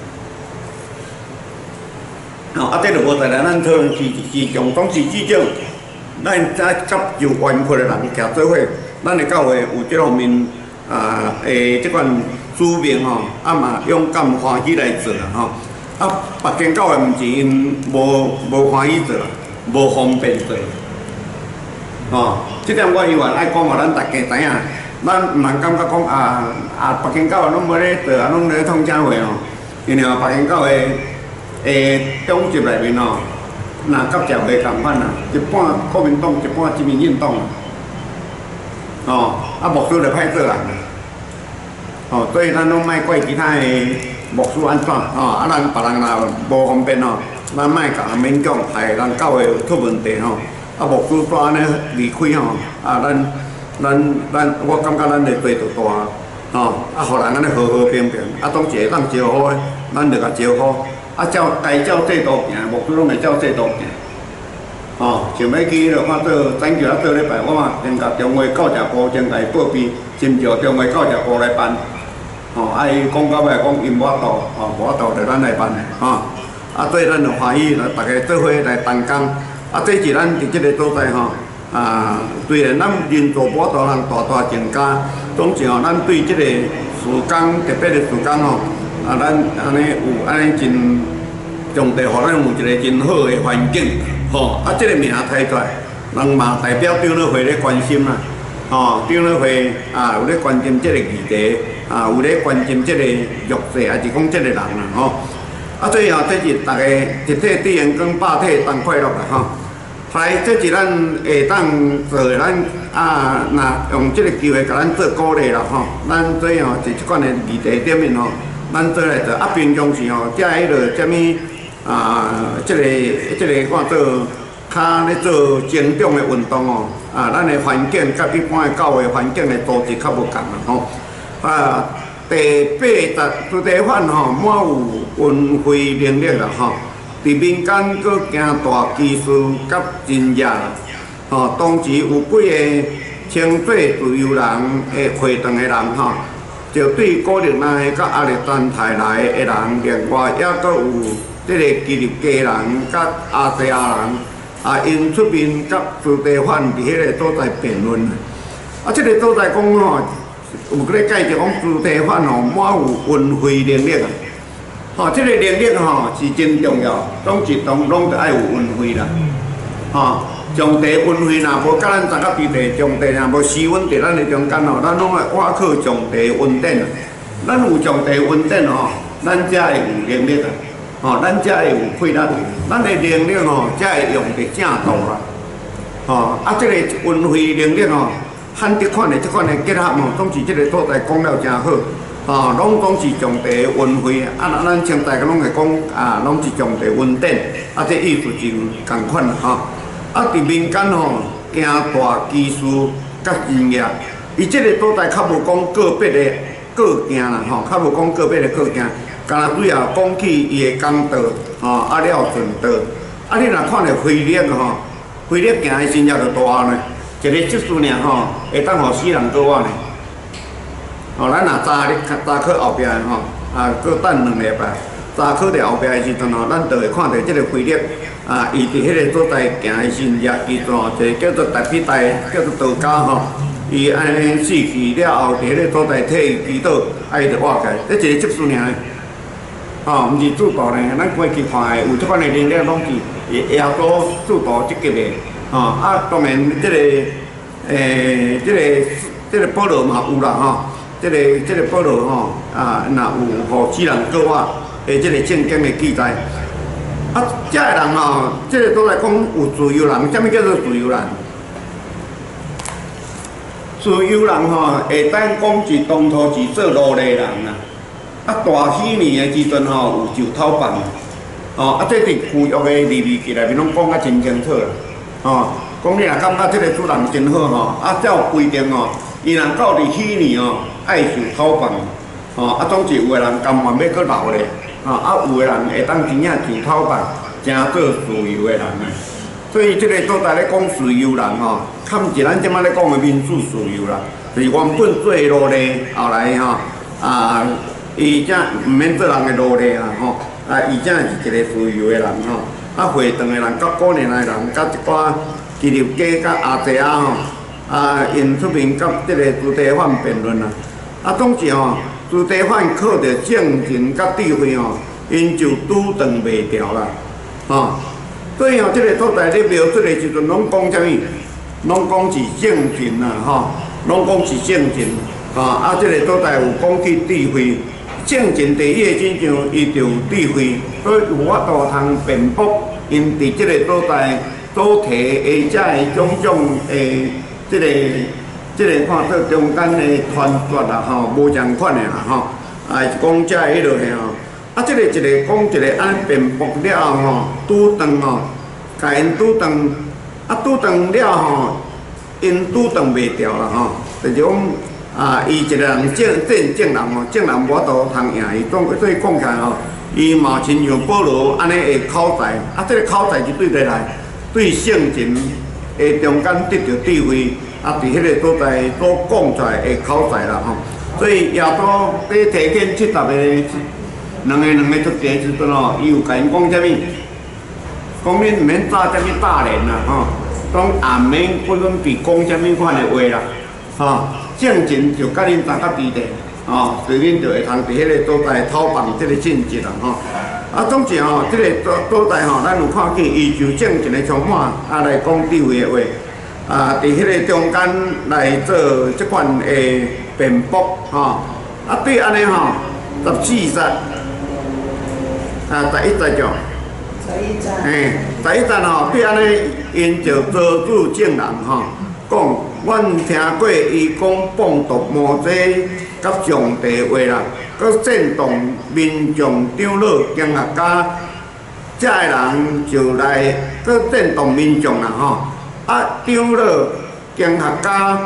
哦，啊，这就无在来咱讨论市市场，讲市市长，咱再甲有缘分的人徛做伙，咱的教会有这方面啊诶，即款使命吼，啊嘛勇敢欢喜来做啦吼。啊，别间教会毋是因无无欢喜做，无方便做，吼，即点我以前爱讲话，咱大家知影，咱毋通感觉讲啊啊，别间教会拢无咧做啊，拢咧通正会哦，因为别间教会诶中级内面哦，若甲社会共款啦，一半国民党，一半民进党，哦，啊牧师就歹做人，哦，所以咱拢莫怪其他诶。牧师安怎吼？啊，咱别人若无方便吼，咱莫甲人勉强，害人教会出问题吼。啊，牧师煞安尼离开吼，啊，咱咱咱，我感觉咱的罪就大吼。啊，互人安尼和和平平，啊，当一个当招呼的，咱就甲招呼。啊，照该照制度行，牧师拢会照制度行。吼，想要去就看做拯救啊，做礼拜，我嘛先甲中华教育部先甲伊报备，先照中华教育部来办。哦，啊，伊讲到尾讲因无法度，哦，无法度就咱来办的，吼。啊，所以咱就欢喜，大家做伙来同工。啊，这是咱伫即个所在吼，啊，虽然咱人数无多人大大增加，总之吼，咱对即个事工特别的事工吼，啊，咱安尼有安尼真上帝，互咱有一个真好的环境，吼。啊，即个名提出来，人嘛代表长老会咧关心啦，吼，长老会啊有咧关心即个议题。 啊有咧关心即个弱势，还是讲即个人啦吼。啊，所以吼，这是大家一体地缘跟百体同快乐啦吼。来，这是咱下当做咱啊，若用即个机会，甲咱做鼓励啦吼。咱做吼是即款的议题点面吼，咱做来做啊，平常时吼，遮迄落啥物啊，即个即个看做较咧做增长的运动哦，啊，咱的环境甲一般的教会环境的组织较无共啦吼。啊，第八十主题法吼，满有运费能力啦吼。伫民间佫行大技术甲经验，吼，当时有几个称做自由人的活动的人吼，就对鼓励咱的甲压力状态来的人，另外也佫有即个基督家人甲阿西亚人，啊，因出面甲主题法伫迄个所在辩论。啊，即个所在讲吼，有咧介绍讲主题法吼，满有运费能力啊。吼，即、这个能力吼是真重要，拢是拢拢得爱有运费啦。吼，上帝运费若无甲咱站到伫地，上帝若无施恩伫咱的中间吼，咱拢会倚靠上帝恩典啊。咱有上帝恩典吼，咱才会有能力啊。吼，咱才会有气力，咱的能力吼才会用伫正道啦。吼，啊，即、这个运费能力吼，汉这款的这款的结合吼，总是即个所在讲了真好。哦，拢总是上帝的恩惠，啊，咱现在个拢会讲啊，拢是上帝恩典，啊，这意思就共款啦吼。啊，伫民间吼，行大技术甲经验，伊即个所在较无讲个别的个件啦吼，较无讲个别的个件，干那主要讲起伊的公道，吼，啊了顺道，啊，你若看着费力吼，费力行的真正就大呢，一个技术尔吼，会当互死人过我呢。哦，咱若早咧早考后壁吼，啊，搁等两礼拜，早考伫后壁的时阵吼，咱就会看到即个费力啊，伊伫迄个所在行的时日，伊吼一个叫做大皮带，叫做道家吼，伊安尼死去了后，伫迄个所在替伊祈祷，啊，伊就活起来，这一个技术尔，吼，毋是制度呢，咱过去看的有即款的能力，拢是耶稣制度即级的，吼，啊，当然即个诶，即个即个保罗嘛有啦吼。这个这个保罗吼啊，若有互世人告我诶，这个圣经的记载。啊，这个人吼，这个都来讲有自由人，什么叫做自由人？自由人吼，会当讲是当初是做奴隶人啊。啊，大喜年的时阵吼，有受讨饭。哦，啊，这伫旧约的利未记内面拢讲啊真清楚啦。哦，讲你若感觉这个主人真好吼，啊，才有规定哦，伊若到伫喜年哦。爱受讨饭，吼啊，总是有个人甘愿要搁留咧，吼啊，有个人会当真正受讨饭，真做自由的人啊。所以即个所在咧讲自由人吼，较毋是咱即摆咧讲的民主自由啦，就是原本做奴隶，后来吼啊，伊才毋免做人的奴隶啊，吼啊，伊才是一个自由的人吼。啊，会堂的人、甲过年的人、甲一寡基督家、甲阿姐啊吼，啊，因出面甲即个主题法辩论啊。啊，总是吼，主题法靠着圣经甲智慧吼，因就拄断袂掉啦，吼。所以吼，即个所在咧描述的时阵，拢讲啥物？拢讲是圣经啦，吼，拢讲是圣经，吼。啊，即个所在有讲起智慧，圣经第一个真相，伊就有智慧，所以有法度通辩驳因伫即个所在所提的遮个种种诶，即个。即个看做中间的传说啦，吼，无同款的啦，吼，啊，是讲遮迄落的吼，啊，即个一个讲一个安尼辩驳了后吼，拄断吼，甲因拄断，啊，拄断了吼，因拄断袂掉啦，吼，就是讲啊，伊一个人正正正人吼，正人无法度通赢伊，总所以讲起来吼，伊嘛亲像保罗安尼的口才，啊，即个口才是对得来，对圣经的中间得到智慧。啊，伫迄个所在所讲出来的口才啦吼，所以耶稣咧提见七十个两个两个出题时阵吼，伊有甲因讲啥物？讲恁毋免早啥物大连啦吼，讲也毋免不论伫讲啥物款的话啦，吼，正经就甲恁站到伫地，吼，所以恁就会通伫迄个所在讨办即个性质啦吼。啊，总之吼，即个所所在吼，咱有看见伊就正经的充满啊来讲智慧的话。啊，伫迄个中间来做即款的辩驳，吼， 啊，对安尼吼，十四节，啊，第一节就， 十一章。 嘿，第一节吼，对安尼，因就遮主证人吼，讲，阮听过伊讲谤读摩西甲上帝话啦，佮煽动民众长老经学家，遮个人就来佮煽动民众啦吼，啊，长老经学家，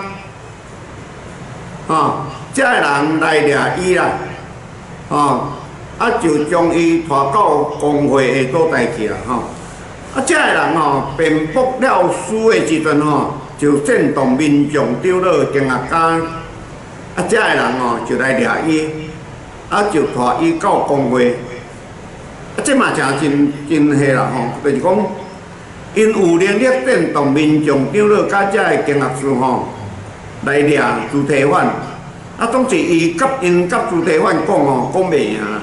吼。遮个人来掠伊啦，吼、哦，啊就将伊带到公会的所在去啦，吼、哦。啊，遮个人吼辩驳了事的时阵吼，就煽动民众长老经学家，啊，遮个人吼就来掠伊，啊就带伊到公会，啊，这嘛诚真真迄啦吼，就是讲，因有能力煽动民众长老甲遮个经学士吼来掠主题犯。啊，总是伊甲因甲主题犯讲吼，讲袂赢啦。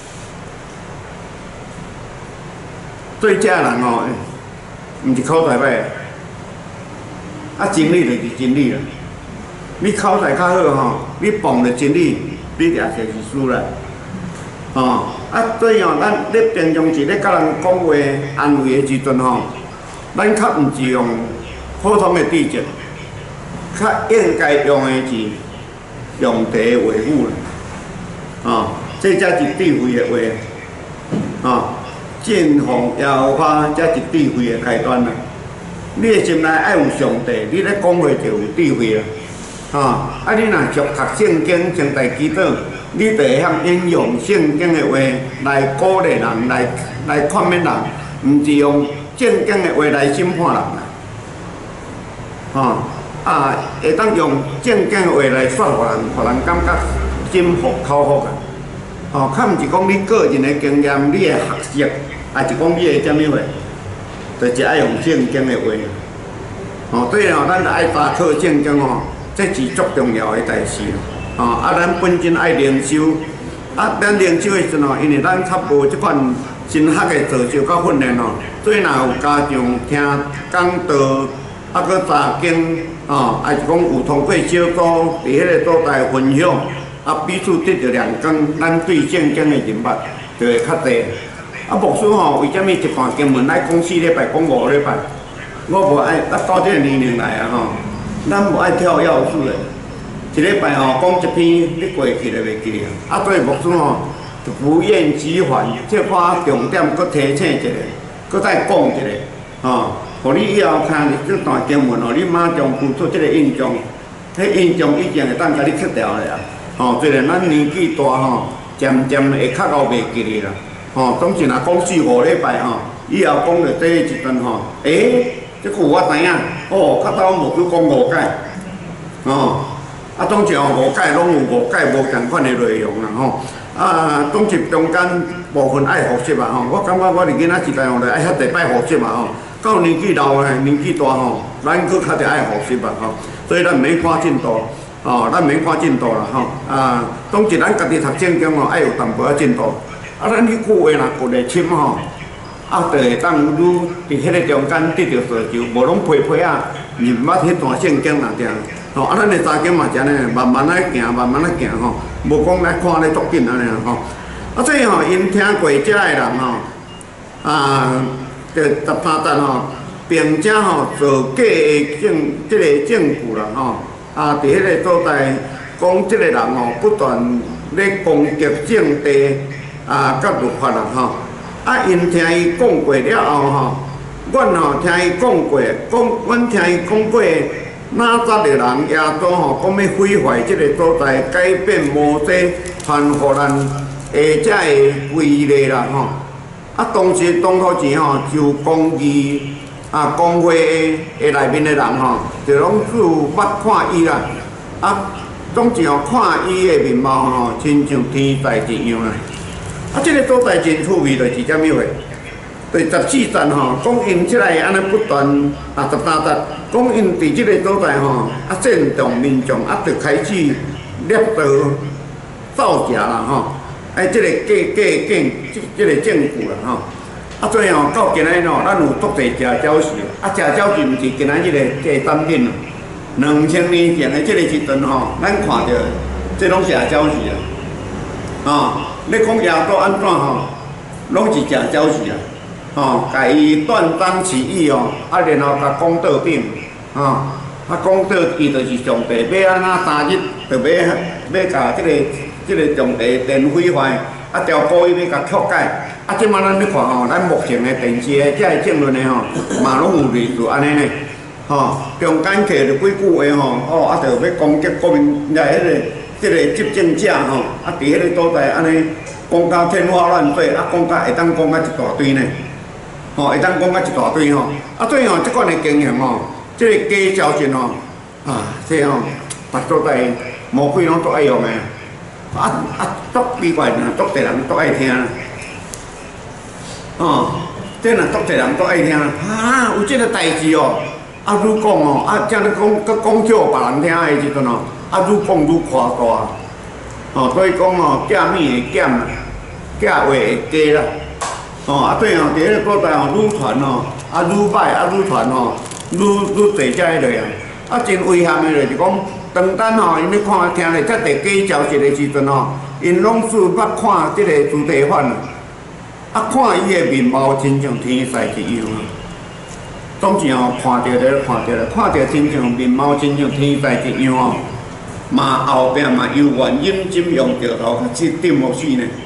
所以遮人吼，毋是口才歹，啊真理就是真理啦。你口才较好吼，你碰着真理，你也就是输啦。吼，啊所以吼，咱咧平常时咧甲人讲话安慰的时阵吼，咱较毋是用普通的字节，较应该用的是。上帝的话语啦，啊，这才是智慧的话，啊，敬奉耶和华才是智慧的开端啦。你的心内爱有上帝，你咧讲话就有智慧啦，啊，啊，你若熟读圣经、上帝祈祷，你就会晓应用圣经的话来鼓励人、来来劝勉人，毋是用正经的话来审判人啦，啊。啊，会当用正经的话来说互人，互人感觉心服口服啊。吼，较毋是讲你个人的经验，你的学习，也是讲你的啥物话，就是爱用正经的话。吼，对哦，咱爱查考圣经吼，这是足重要的代志。吼，啊，咱本身爱灵修，啊，咱灵修的时阵吼，因为咱较无即款神学的造就甲训练吼，所以若有加上听讲道。啊，搁查经，哦，也是讲有通过小组伫迄个所在分享，啊，彼此得着亮光，咱对圣经的认捌就会较济。啊，牧师吼，为虾米一段经文爱讲四礼拜，讲五礼拜？我无爱，啊，到这个年龄来啊吼，咱无爱跳跃式的，一礼拜吼讲一篇，你过去就袂记啊。啊，所以牧师吼，就不厌其烦，即把重点搁提醒一下，搁再讲一下，吼。互你以后看这段经文哦，你马上付出这个印象，迄印象已经会当甲你去掉了呀。吼，虽然咱年纪大吼，渐渐会较后袂记哩啦。吼，总是若讲四五礼拜吼，以后讲到这一阵吼，诶，这句我知影，哦，较早无去讲五解，哦，啊，总是吼五解拢有五解无同款的内容啦吼。啊，总是中间部分爱学习嘛吼，我感觉我伫囡仔时代吼，爱遐地摆学习嘛吼。到年纪老诶，年纪大吼，咱搁较着爱学习嘛吼，所以咱免看进度，吼，咱免看进度啦吼。啊，总之咱家己读圣经吼，爱有淡薄仔进度。啊，咱迄句话若过得深吼，啊，就会当愈伫迄个中间得到造就，无拢批批啊，认捌迄段圣经啦这样。吼，啊，咱的查经嘛是安尼，慢慢来行，慢慢来行吼，无讲来看咧足紧安尼吼。啊，所以吼，因听过遮个人吼，啊。就十三节吼，并且吼做假的证，即个证据啦吼，啊，伫迄个所在讲即个人吼不断咧攻击政治啊，甲律法啦吼，啊，因听伊讲过了后吼，阮吼听伊讲过，讲阮听伊讲过，哪吒的人耶稣吼讲要毁坏即个所在，改变摩西传互咱下遮的规例啦吼。啊，当时当初时吼，就公义啊，公会的内面的人吼，就拢只有捌看伊啦。啊，总之吼，看伊的面貌吼，亲像天在一样啦。啊，即、这个所在真趣味，就是啥物话？第十四节吼，讲因即个安尼不断啊，十三节讲因伫即个所在吼，啊，煽动民众啊，就开始掠夺造假啦吼。哎，即、这个假假假，即即个证据啦吼。啊，所以吼，到今仔日吼，咱有足侪假消息，啊，假消息毋是今仔日个假产品咯。两千年前的即个时阵吼，咱看到这拢假消息啊！啊，你讲耶稣安怎吼，拢是假消息啊！吼，甲伊断章取义哦，啊，然后甲讲道柄，吼，啊，讲道伊就是上帝，要安怎三日，就要要甲即个即个上帝电毁坏，啊，条故意要甲曲解。啊，即摆咱咧看吼，咱目前的电视的遮个政论的吼，嘛拢有类似安尼呢。吼，中间摕着几句话吼，哦，啊，着要攻击国民来迄个即个执政者吼，啊，伫迄个所在安尼讲到天花乱坠，啊，讲到会当讲到一大堆呢，吼，会当讲到一大堆吼，啊，对吼，即款的经营吼，即个假消息吼，啊，即吼，别所在魔鬼拢足爱用的，啊啊，足奇怪呐，足侪人足爱听。哦，这若足侪人都爱听，啊，有这个代志哦，啊，愈讲哦，啊，这样讲，佮讲少别人听的时阵哦，啊，愈讲愈夸大，哦，所以讲哦，假面会减啦，假话会加啦，哦，啊对哦，伫迄个所在哦，愈传哦，啊愈歹，啊愈传哦，愈愈侪遮迄类啊，啊，真危险的就是讲，当等吼，因咧看听咧遮侪假消息的时阵哦，因拢是捌看即个主题法啊。啊，看伊的面貌，亲像天使一样啊！总是哦，看到咧，看到咧，看到亲像面貌，亲像天使一样哦。嘛后壁嘛又原阴针用着头，去顶落去呢。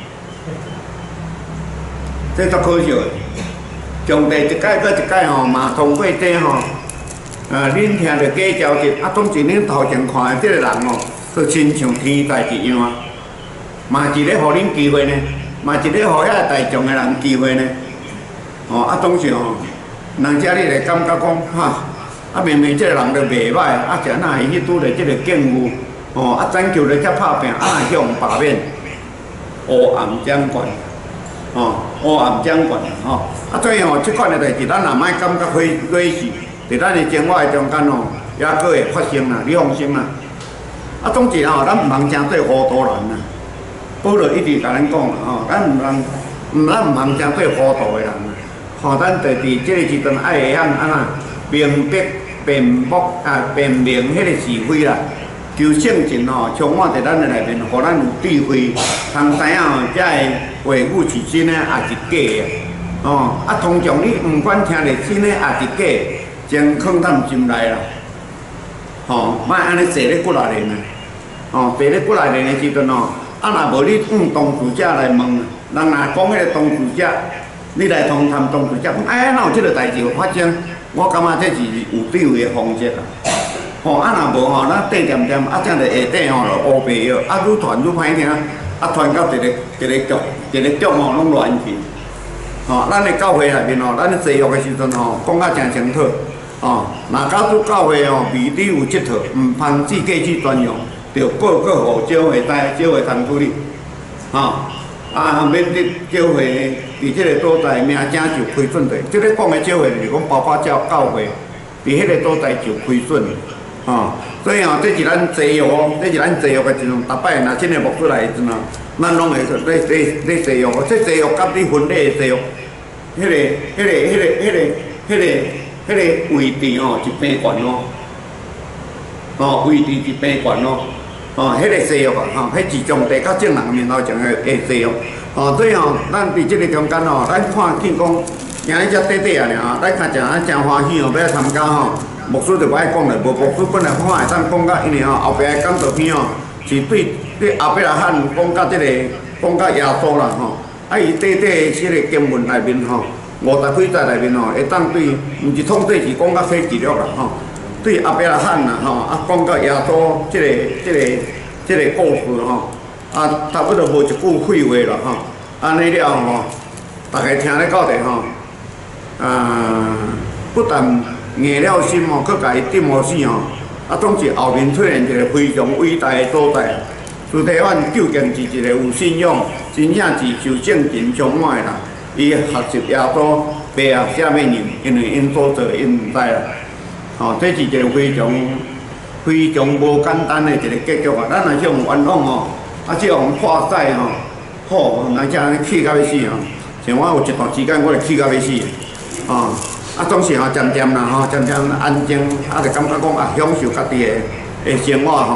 这足可笑的。上帝一届搁一届吼，嘛通过这吼，啊，恁听着假消息，啊，总是恁头前看的这个人哦，佮亲像天使一样啊。嘛是咧，互恁机会呢。嘛一个互遐大众的人机会呢，哦啊，当时哦，人家你会感觉讲哈，啊明明这个人就袂歹，啊是哪会去拄着这个境遇，哦啊拯救了才拍拼，啊向罢免，黑暗掌权，哦黑暗掌权，哦啊所以哦，即款的代志咱也莫感觉火火死，伫咱的生活的中间哦，也搁会发生啦，你放心啦，啊总之哦，咱毋通真做糊涂人啦。保罗一直甲咱讲吼，咱毋通，咱毋通真做糊涂的人，吼，咱着伫即个时阵爱会晓安那明白辨目啊，辨明迄个是非啦。求圣经吼，充满伫咱的内面，互咱有智慧，通知影吼，遮个话语是真诶，也是假诶。哦，啊，通常你毋管听着真诶，也是假，先放咱心内啦。吼，莫安尼坐咧骨内面啊。哦，坐咧骨内面的时阵吼。啊，若无你向当事者来问，人若讲迄个当事者，你来通谈当事者，讲哎，哪有即个代志有发生？我感觉这是有智慧的方式啊。吼，啊若无吼，咱缀点点，啊，这样就下底吼就乌白药，啊愈传愈歹听，啊传到一个一个局，一个局吼拢乱去。吼，咱的教会内面吼，咱咧制约的时阵吼，讲甲真清楚。哦，若假使教会吼味里有即套，毋攀自己去专用。着报告互教会知，教会通处理，吼、啊，免得教会伫即个所在名声就亏损着。即个讲的教会就是讲包括教教会，伫迄个所在就亏损，吼、所以吼，这是咱制约哦，这是咱制约的时阵，逐摆若真个牧师来时阵啊，咱拢会咧咧咧制约哦，这制约甲你婚礼的制约，迄、那个、迄、那个、迄、那个、迄、那个、迄、那个、迄个位置哦，是平悬哦，哦，位置是平悬哦。哦，迄、那个制约啊，吼，迄是上帝甲正人面头前的的制约。哦，所以吼，咱伫即个中间吼，咱看见讲，今日遮短短啊尔，咱看真真欢喜哦，要来参加吼。牧师就不爱讲了，无牧师本来看会当讲到，因为吼后壁的讲道片哦，是对对后壁来喊讲到即个讲到耶稣啦吼。啊，伊短短的即个经文内面吼，五十几节内面吼，会当对，毋是统计是讲到细记录啦吼。对后壁来喊啦吼，啊讲到耶稣即、这个、即、这个、即、这个故事吼，啊差不多无一句废话啦吼，安尼了吼，大家听咧到底吼，啊不但硬了心吼，佮家己点好死吼，啊总是后面出现一个非常伟大的所在。主题法究竟是一个有信仰、真正是受圣经充满的人，伊学习耶稣背后啥物人，因为因所做因毋知啦。哦，这是一个非常非常无简单的一个结局啊！咱若像冤枉吼，啊，即种破赛吼，好，人家气到要死吼。像我有一段时间，我就气到要死，哦，啊，总是吼渐渐啦吼，渐渐安静，啊，就感觉讲啊，享受家己的的生活吼，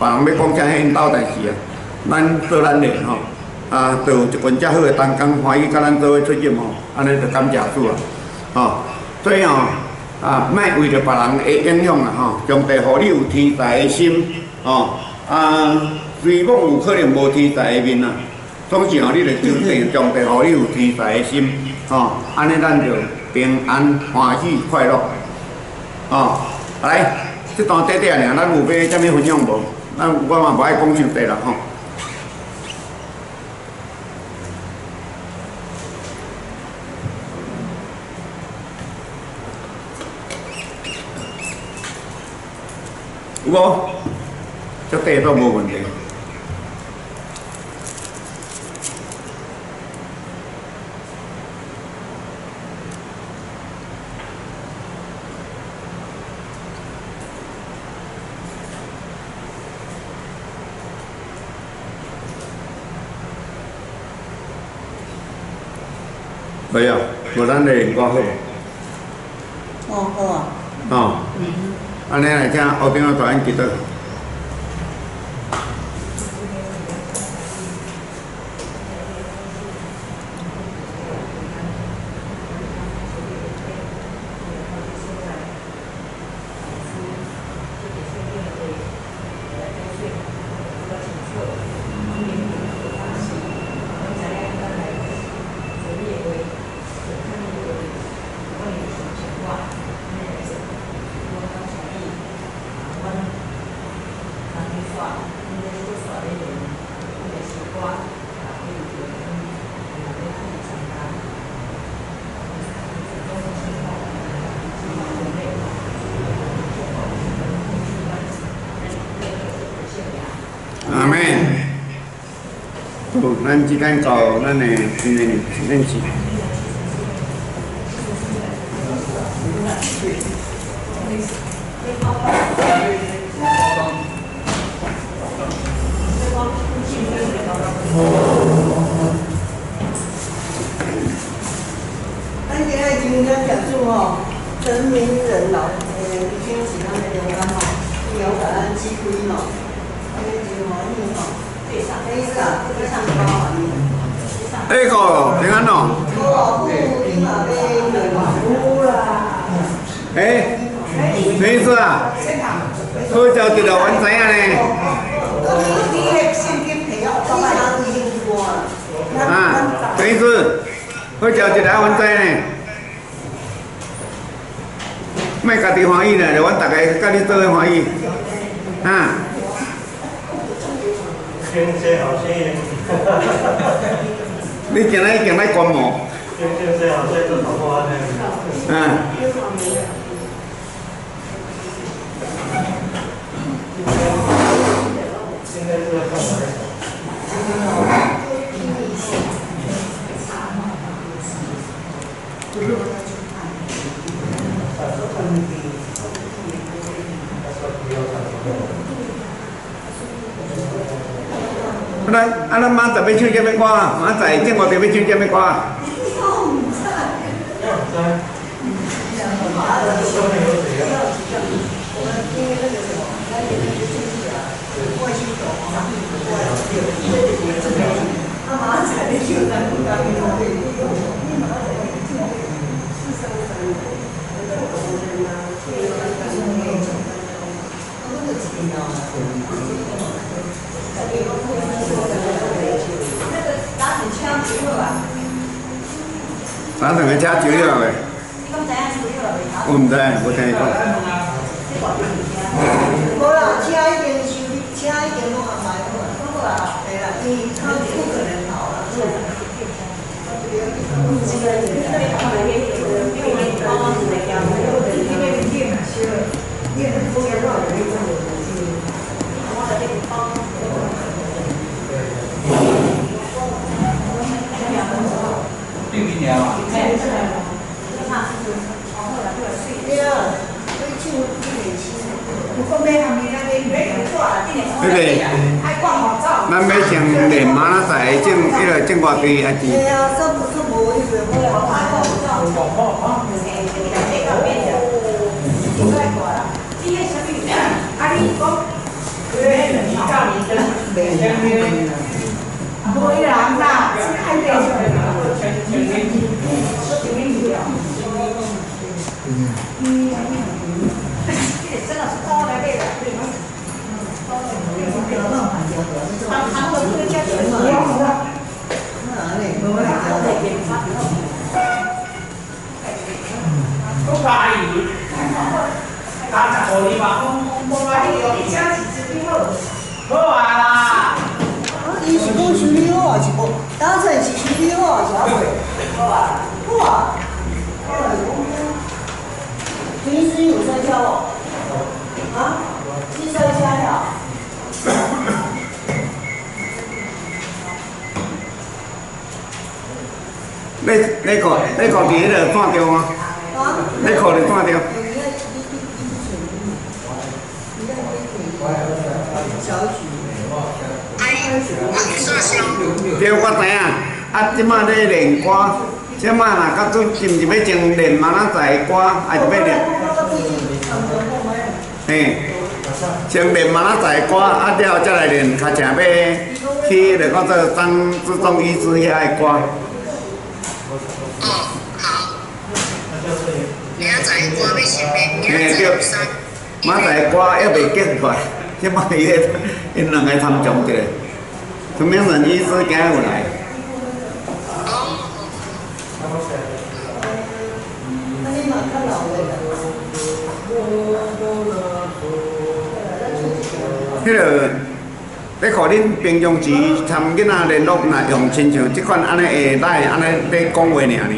别人要讲啥，因兜代志啊，咱做咱的吼，啊，就有一群遮好的同工欢喜，甲咱做伙出任吼，安尼就感谢主啊，吼，所以吼啊，莫为着别人的影响啊，吼，上帝互你有天才的心，吼，啊，虽讲有可能无天才的面啊，总是吼你着求定上帝互你有天才的心，吼，安尼咱就平安欢喜快乐，吼，来。 这段短短尔，咱有要啥物分享无？咱我嘛无爱讲伤多啦吼。有无？这短都无问题。可以啊，无咱的歌好。 哦，好啊。 哦。安尼来听后边个导演记得。阿门。好，咱即间到咱的今天的练习。 咱今仔今天讲述吼，人民人老，诶，已经是咱的台湾吼，以后甲咱起开吼，安尼真欢喜吼。没事啊，非常高欢喜。 哎哥，平安哦。 好，你嘛要有啦。 哎，没事啊。好招一个完知影呢。 你的现金赔要多少？已经多了。 啊，没事。好招一个完知呢。莫家己欢喜呢，就阮大家甲你做伙欢喜。啊。 先先好先。 你今日已经来观摩。 先先先好先做头发呢。 嗯。 现在是在干嘛？ 来，啊，咱明仔要唱什么歌啊？明仔正我哋要唱什么歌啊？打两个车酒了未？我唔知，我听伊讲。 无啦，车已经修理，车已经拢安排好啦。对啦，因为他不可能跑了。 六一年啊。 对啊，所以就一年七。 那个，咱要先练马仔整迄个整偌低啊字。 对啊，这不是无一个我。啊，你讲，对， 叫你跟签约。对啦，那太累了。真的是高来累的，他他们这个家庭不要的。不可以，刚才我你话讲讲讲话，迄个你请是真好，好啊啦。 伊是讲修理好啊，是无？当初是修理好啊，是阿袂。好啊，好啊。平时有在跳哦？啊？你在家跳？ 你你看你看伫迄个看着吗？ 啊？ 你看着看着？ 小曲。 对，我知影。啊，即摆咧练歌，即摆若较准是毋是要先练明仔载的歌，还是要练？嘿，先练明仔载的歌，啊了后才来练，较正要去那个做张自动医师遐的歌。 哦，好。明仔载歌要先练，明仔载衫。 明仔载歌还袂结出来，即摆伊迄因两个参详一下。陈明仁医师今日有来。迄个，咧，互恁平常时参囡仔联络，若用亲像即款安尼下来安尼咧讲话尔呢？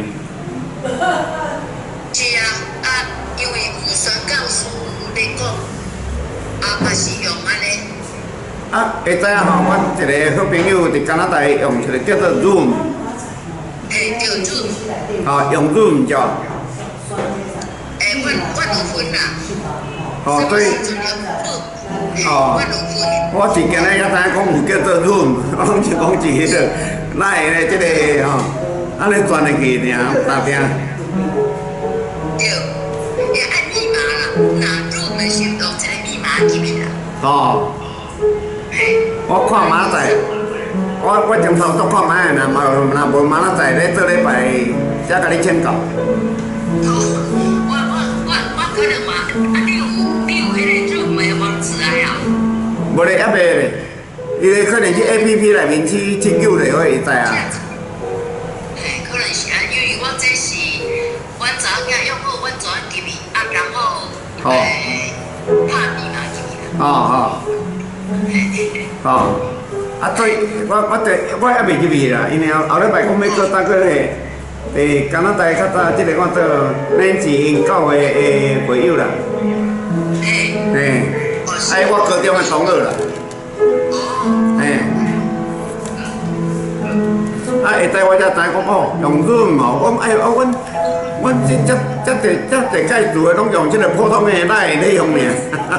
是啊，啊，因为有孙教授咧讲，啊，嘛是用安尼。 啊，会知影吼，阮一个好朋友伫加拿大用一个叫做 Zoom。 嘿，叫 Zoom。 哦，用 Zoom 叫。 诶，阮阮有分啦。 哦，所以。哦，我是今日才知影讲有叫做 Zoom， 我是讲是迄个，哪会咧？即个吼，安尼转入去尔，打听。 对，要按密码啦，那 Zoom 是有一个密码入去啦。 哦。 嘿。 我看明仔载，我我从头都看明仔，若无若无明仔载咧做礼拜，才甲你请教。 我我我我可能嘛，啊你有你有迄个 Zoom 的网址啊呀？ 无咧，还袂咧，伊咧可能去 A P P 内面去去救就可以知啊。 嘿，可能是啊，因为我这是阮查某囝用好，阮转入去，啊，然后诶，拍密码入去啦。 哦哦。哦，啊，所以我我这我还袂入去啦，因为后后礼拜讲要搁搭个咧，诶，加拿大较早即个我做恁是因教的诶朋友啦。 嘿。 嘿，哎，我高中的同学啦。嘿。啊，会知我才知讲哦，用 Zoom 哦，我哎，我阮阮这这这这这这介做的拢用即个普通的来咧用尔。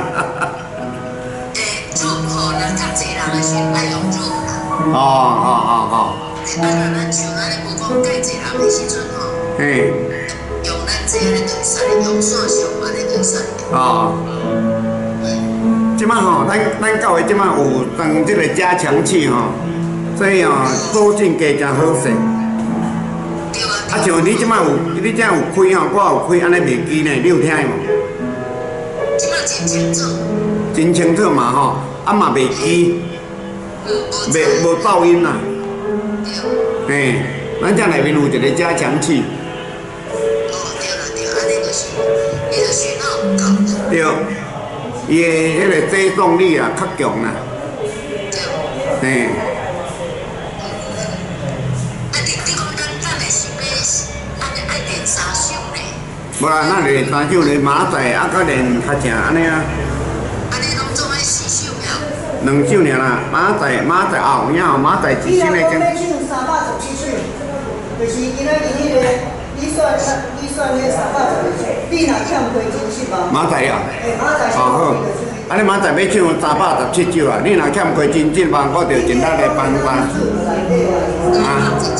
哦哦哦哦。 啊，若咱像咱咧无讲介济人的时阵吼， 嘿， 用咱这个长线，用线上嘛咧长线。 哦。即摆吼，咱咱教会即摆有当即个加强器吼，所以哦，走进加真好势。啊，像你即摆有，你这有开吼，我有开安尼袂记呢，你有听无？ 即摆真清楚。 真清楚嘛吼，啊嘛袂记。袂无噪音啦，嘿，咱遮内面有一个加强器。 哦，对啦对，安尼就是，伊就讯号有够。 对，伊的迄个制动力啊较强啦。 对。 嘿。 啊，你你讲咱咱的是要安尼爱练三首呢？ 无啦，咱练三首咧，明仔载啊，搁练较正安尼啊。 安尼拢总爱四首了。 两首尔啦，明仔载明仔载后影后明仔载一首咧经。你若讲要唱三百十七首，就是今仔日迄个你算你算迄三百十七首，你若欠亏真实嘛？ 明仔载啊。 诶，明仔载是好，安尼明仔载要唱三百十七首啊，你若欠亏真真嘛，我就尽力来帮帮。啊。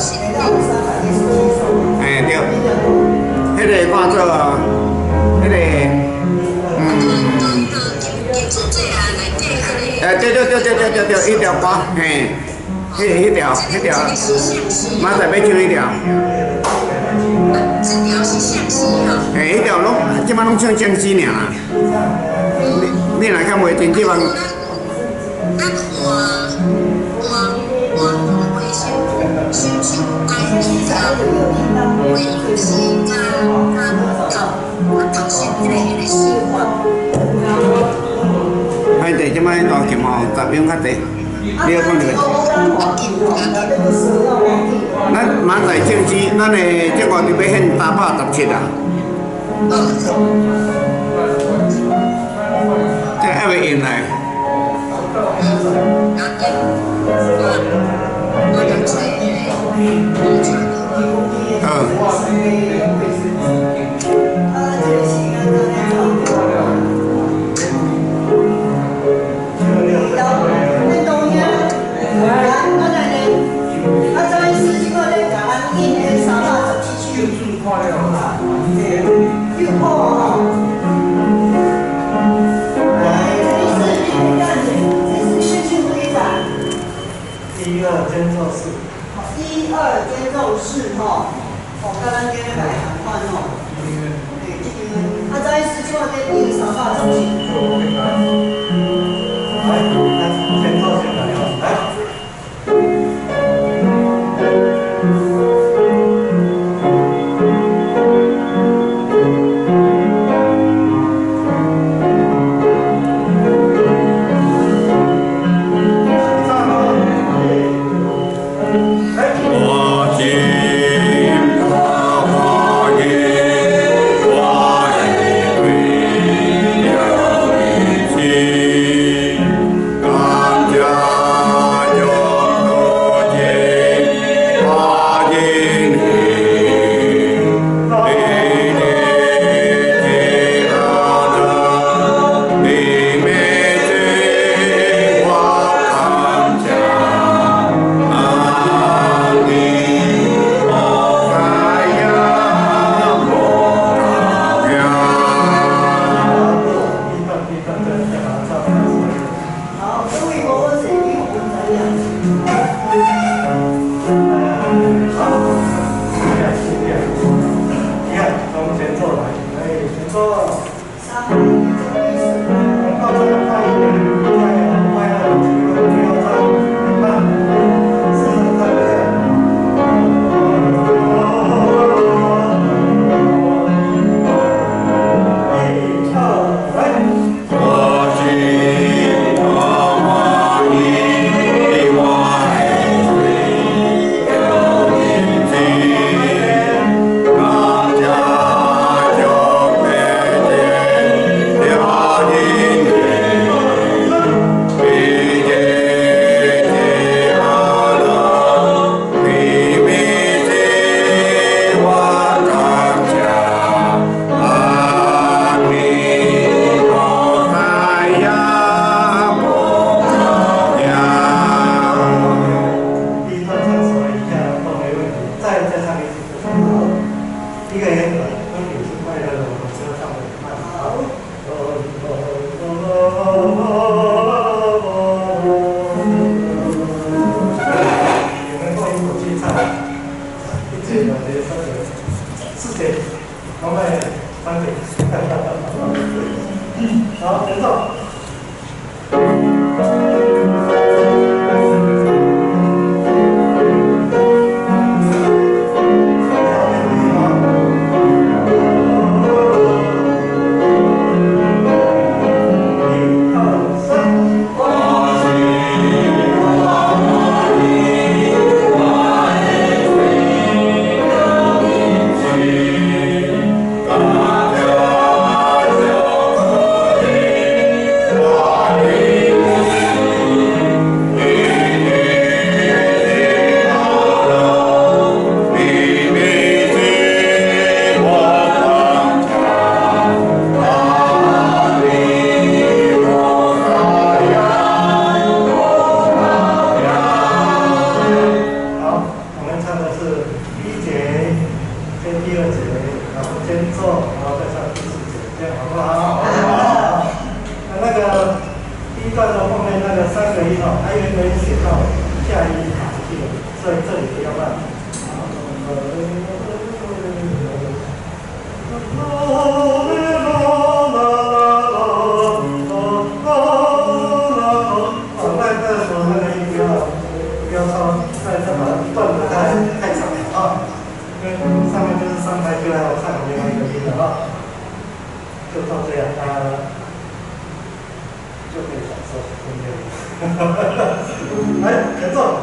哎对，迄个看做，迄个，嗯。诶，对对对对对对对对，迄条歌，嘿，迄迄条迄条，马仔要唱迄条。 这条是湘西哈。 嘿，迄条拢即摆拢唱江西尔啦。你你来看袂真即帮。 那我我我我会先先去安吉他，我有时间他搞我到现在的习惯。 歹势，即摆大琴吼，杂音较低。你要讲一个。咱马仔正式，咱的节目就要献三百十七啊。这还袂用来。 一二间奏式， 一二间奏式吼，哦，甲咱今日来同款吼。对，这个啊，再是即我这第三百十七。 来，来，间奏先来哦，来。 段的后面那个三里不要乱。上面就是上拍就要看另外一个音了啊，就到这样，大家就可以享受音乐。来，前奏。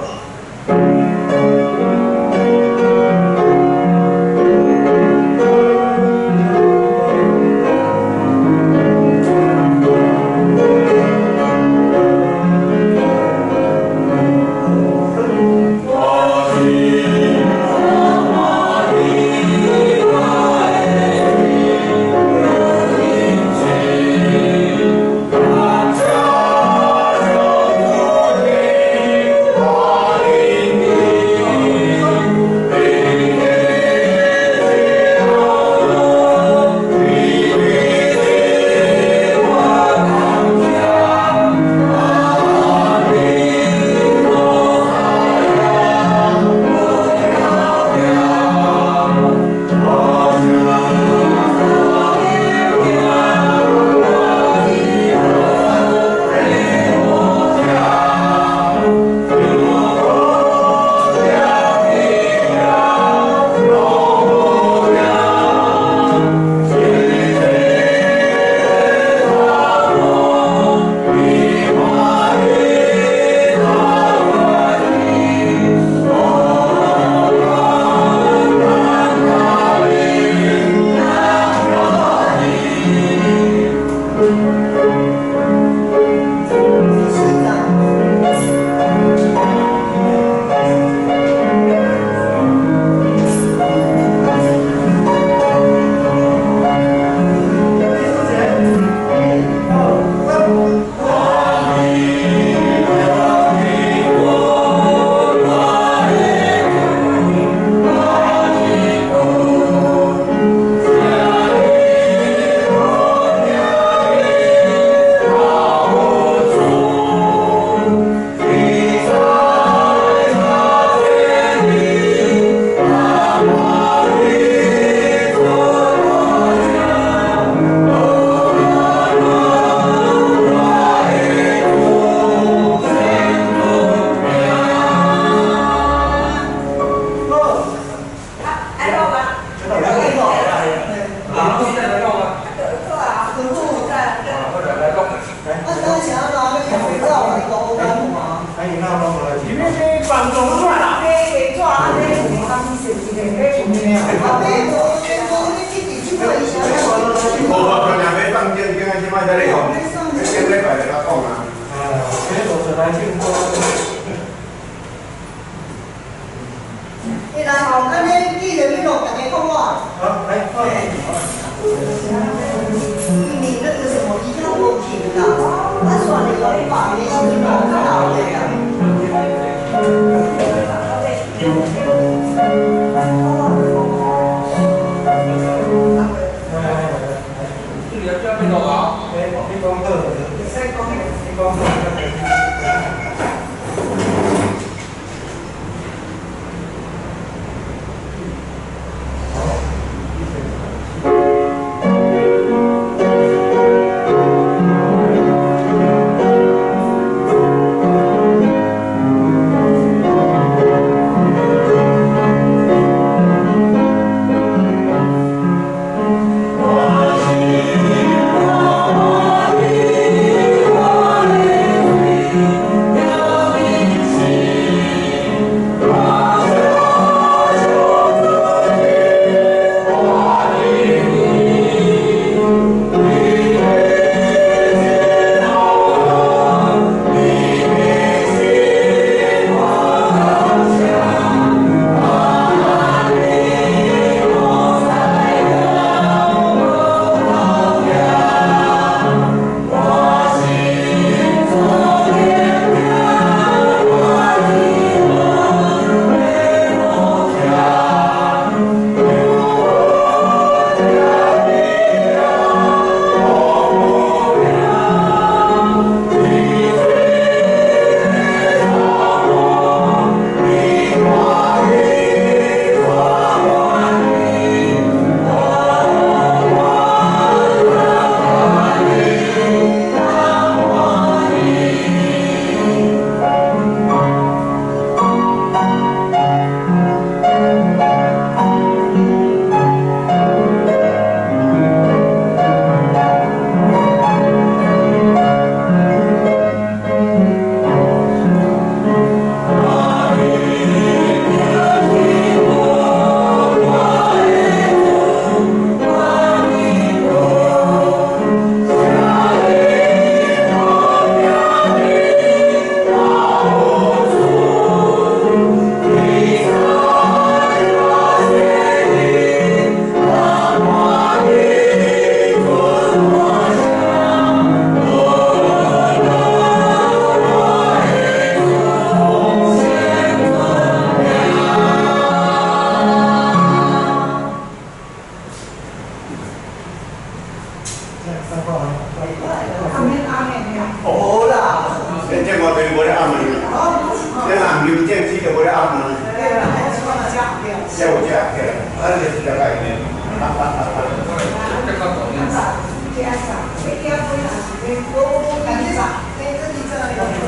下午价，而且是比较概念。哈哈哈哈。 这个懂了。 这样子，这边不要是我我感觉吧，哎，这里这里有。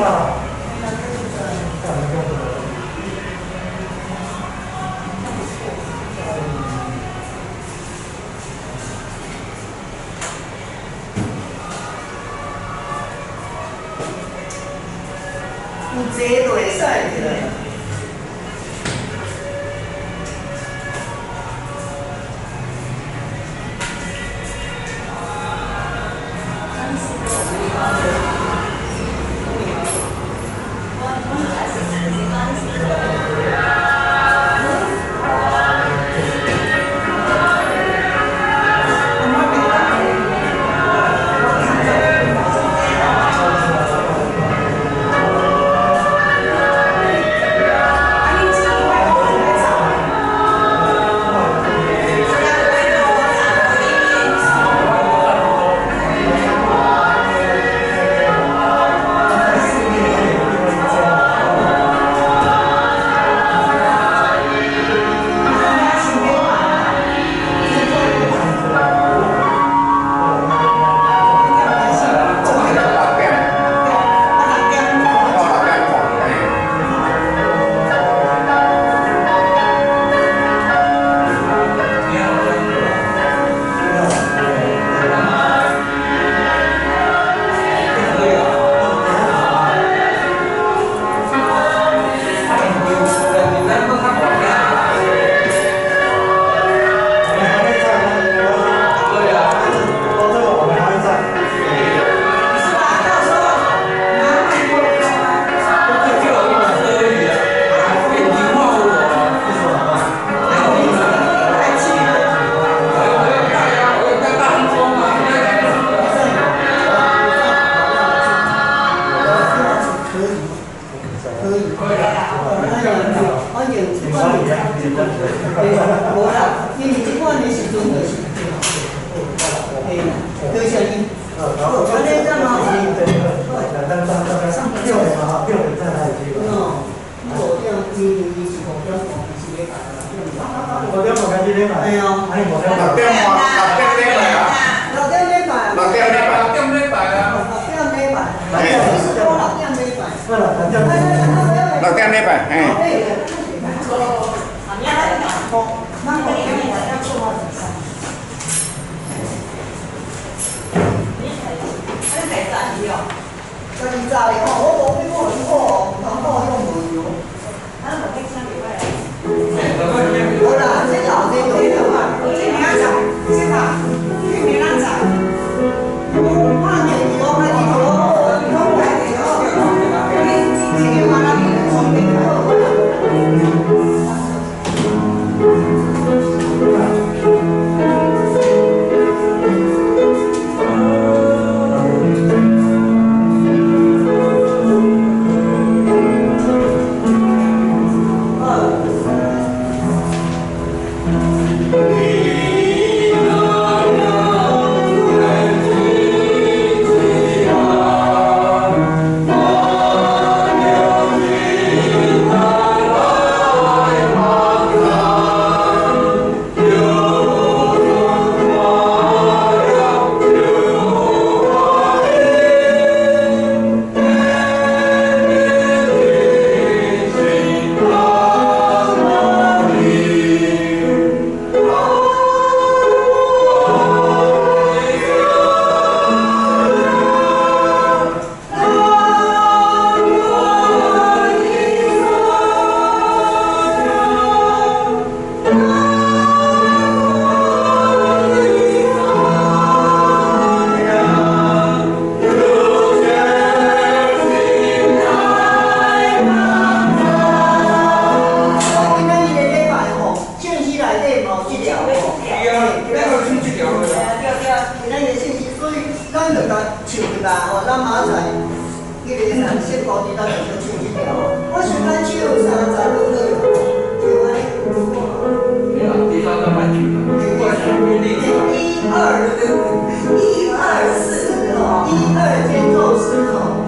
有这落会使的。无啦，因为即款的时阵就是，嘿，多少年，我那阵嘛是， 六点嘛，六点在哪里去？ 哦，五点伊伊是五点半是咧来啦， 五点半开始咧来。 哎呀， 哎，五点六点半，六点咧来啊！ 六点咧来， 六点咧来， 六点咧来啊！ 六点咧来，是多六点咧来。 对了，咱这样。 六点咧来，嘿。 所以早哩吼，我无去过去过，通过用无油。无啦，这老这有了嘛？这明仔载，这嘛，这明仔载。我怕年底我买地头，我买地头，你今年嘛那边从那个。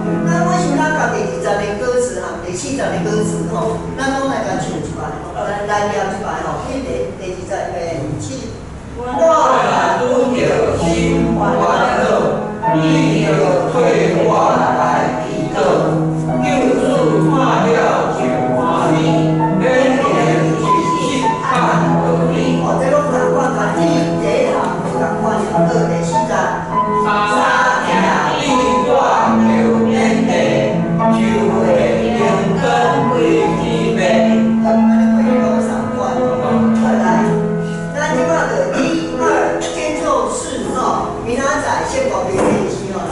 来来念一摆吼，第第第二十遍起。我拄着心烦恼，你着替我来祈祷，救主看了就欢喜，连连一心叹道理。 哦，这拢有共款，但第一项有共款，到第四十。 三听你我着天地，就会灵根为天命。 那即摆就一二间奏四吼，明仔载先报名练习吼，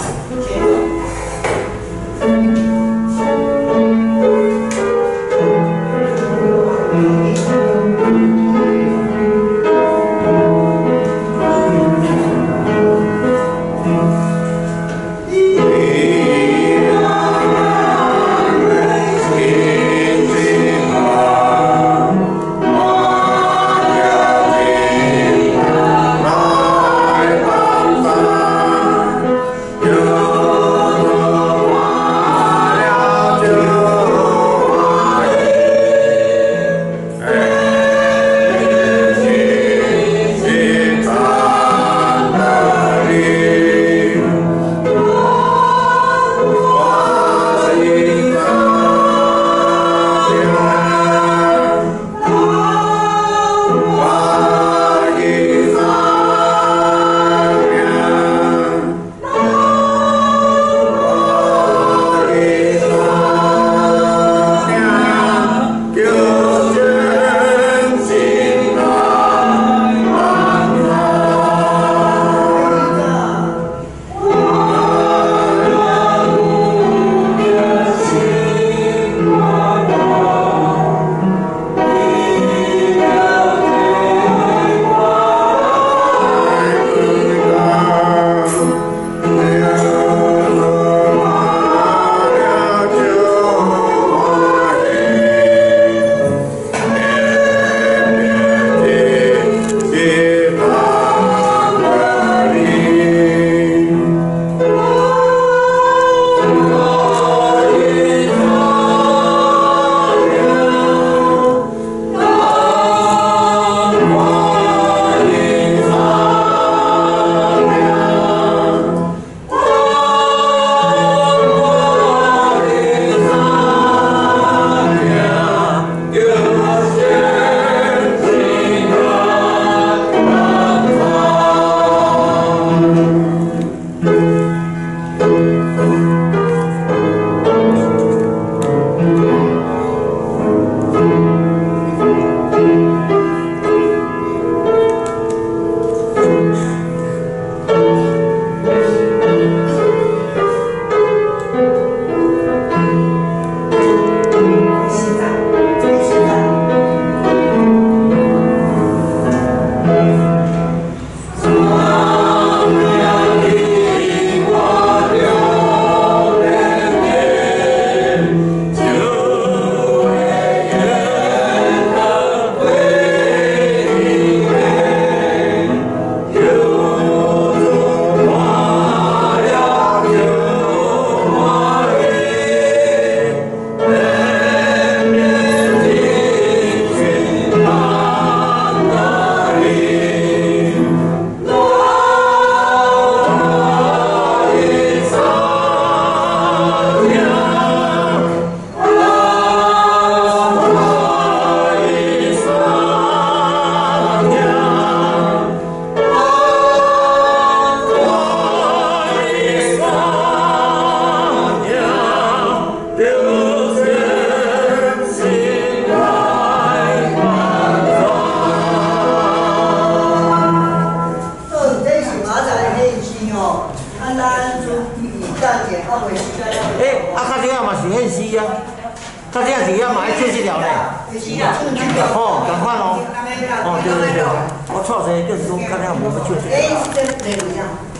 他这样子要买出去了嘞。哦，赶快咯。哦，对对对，我错谁就是说，看看我们出去。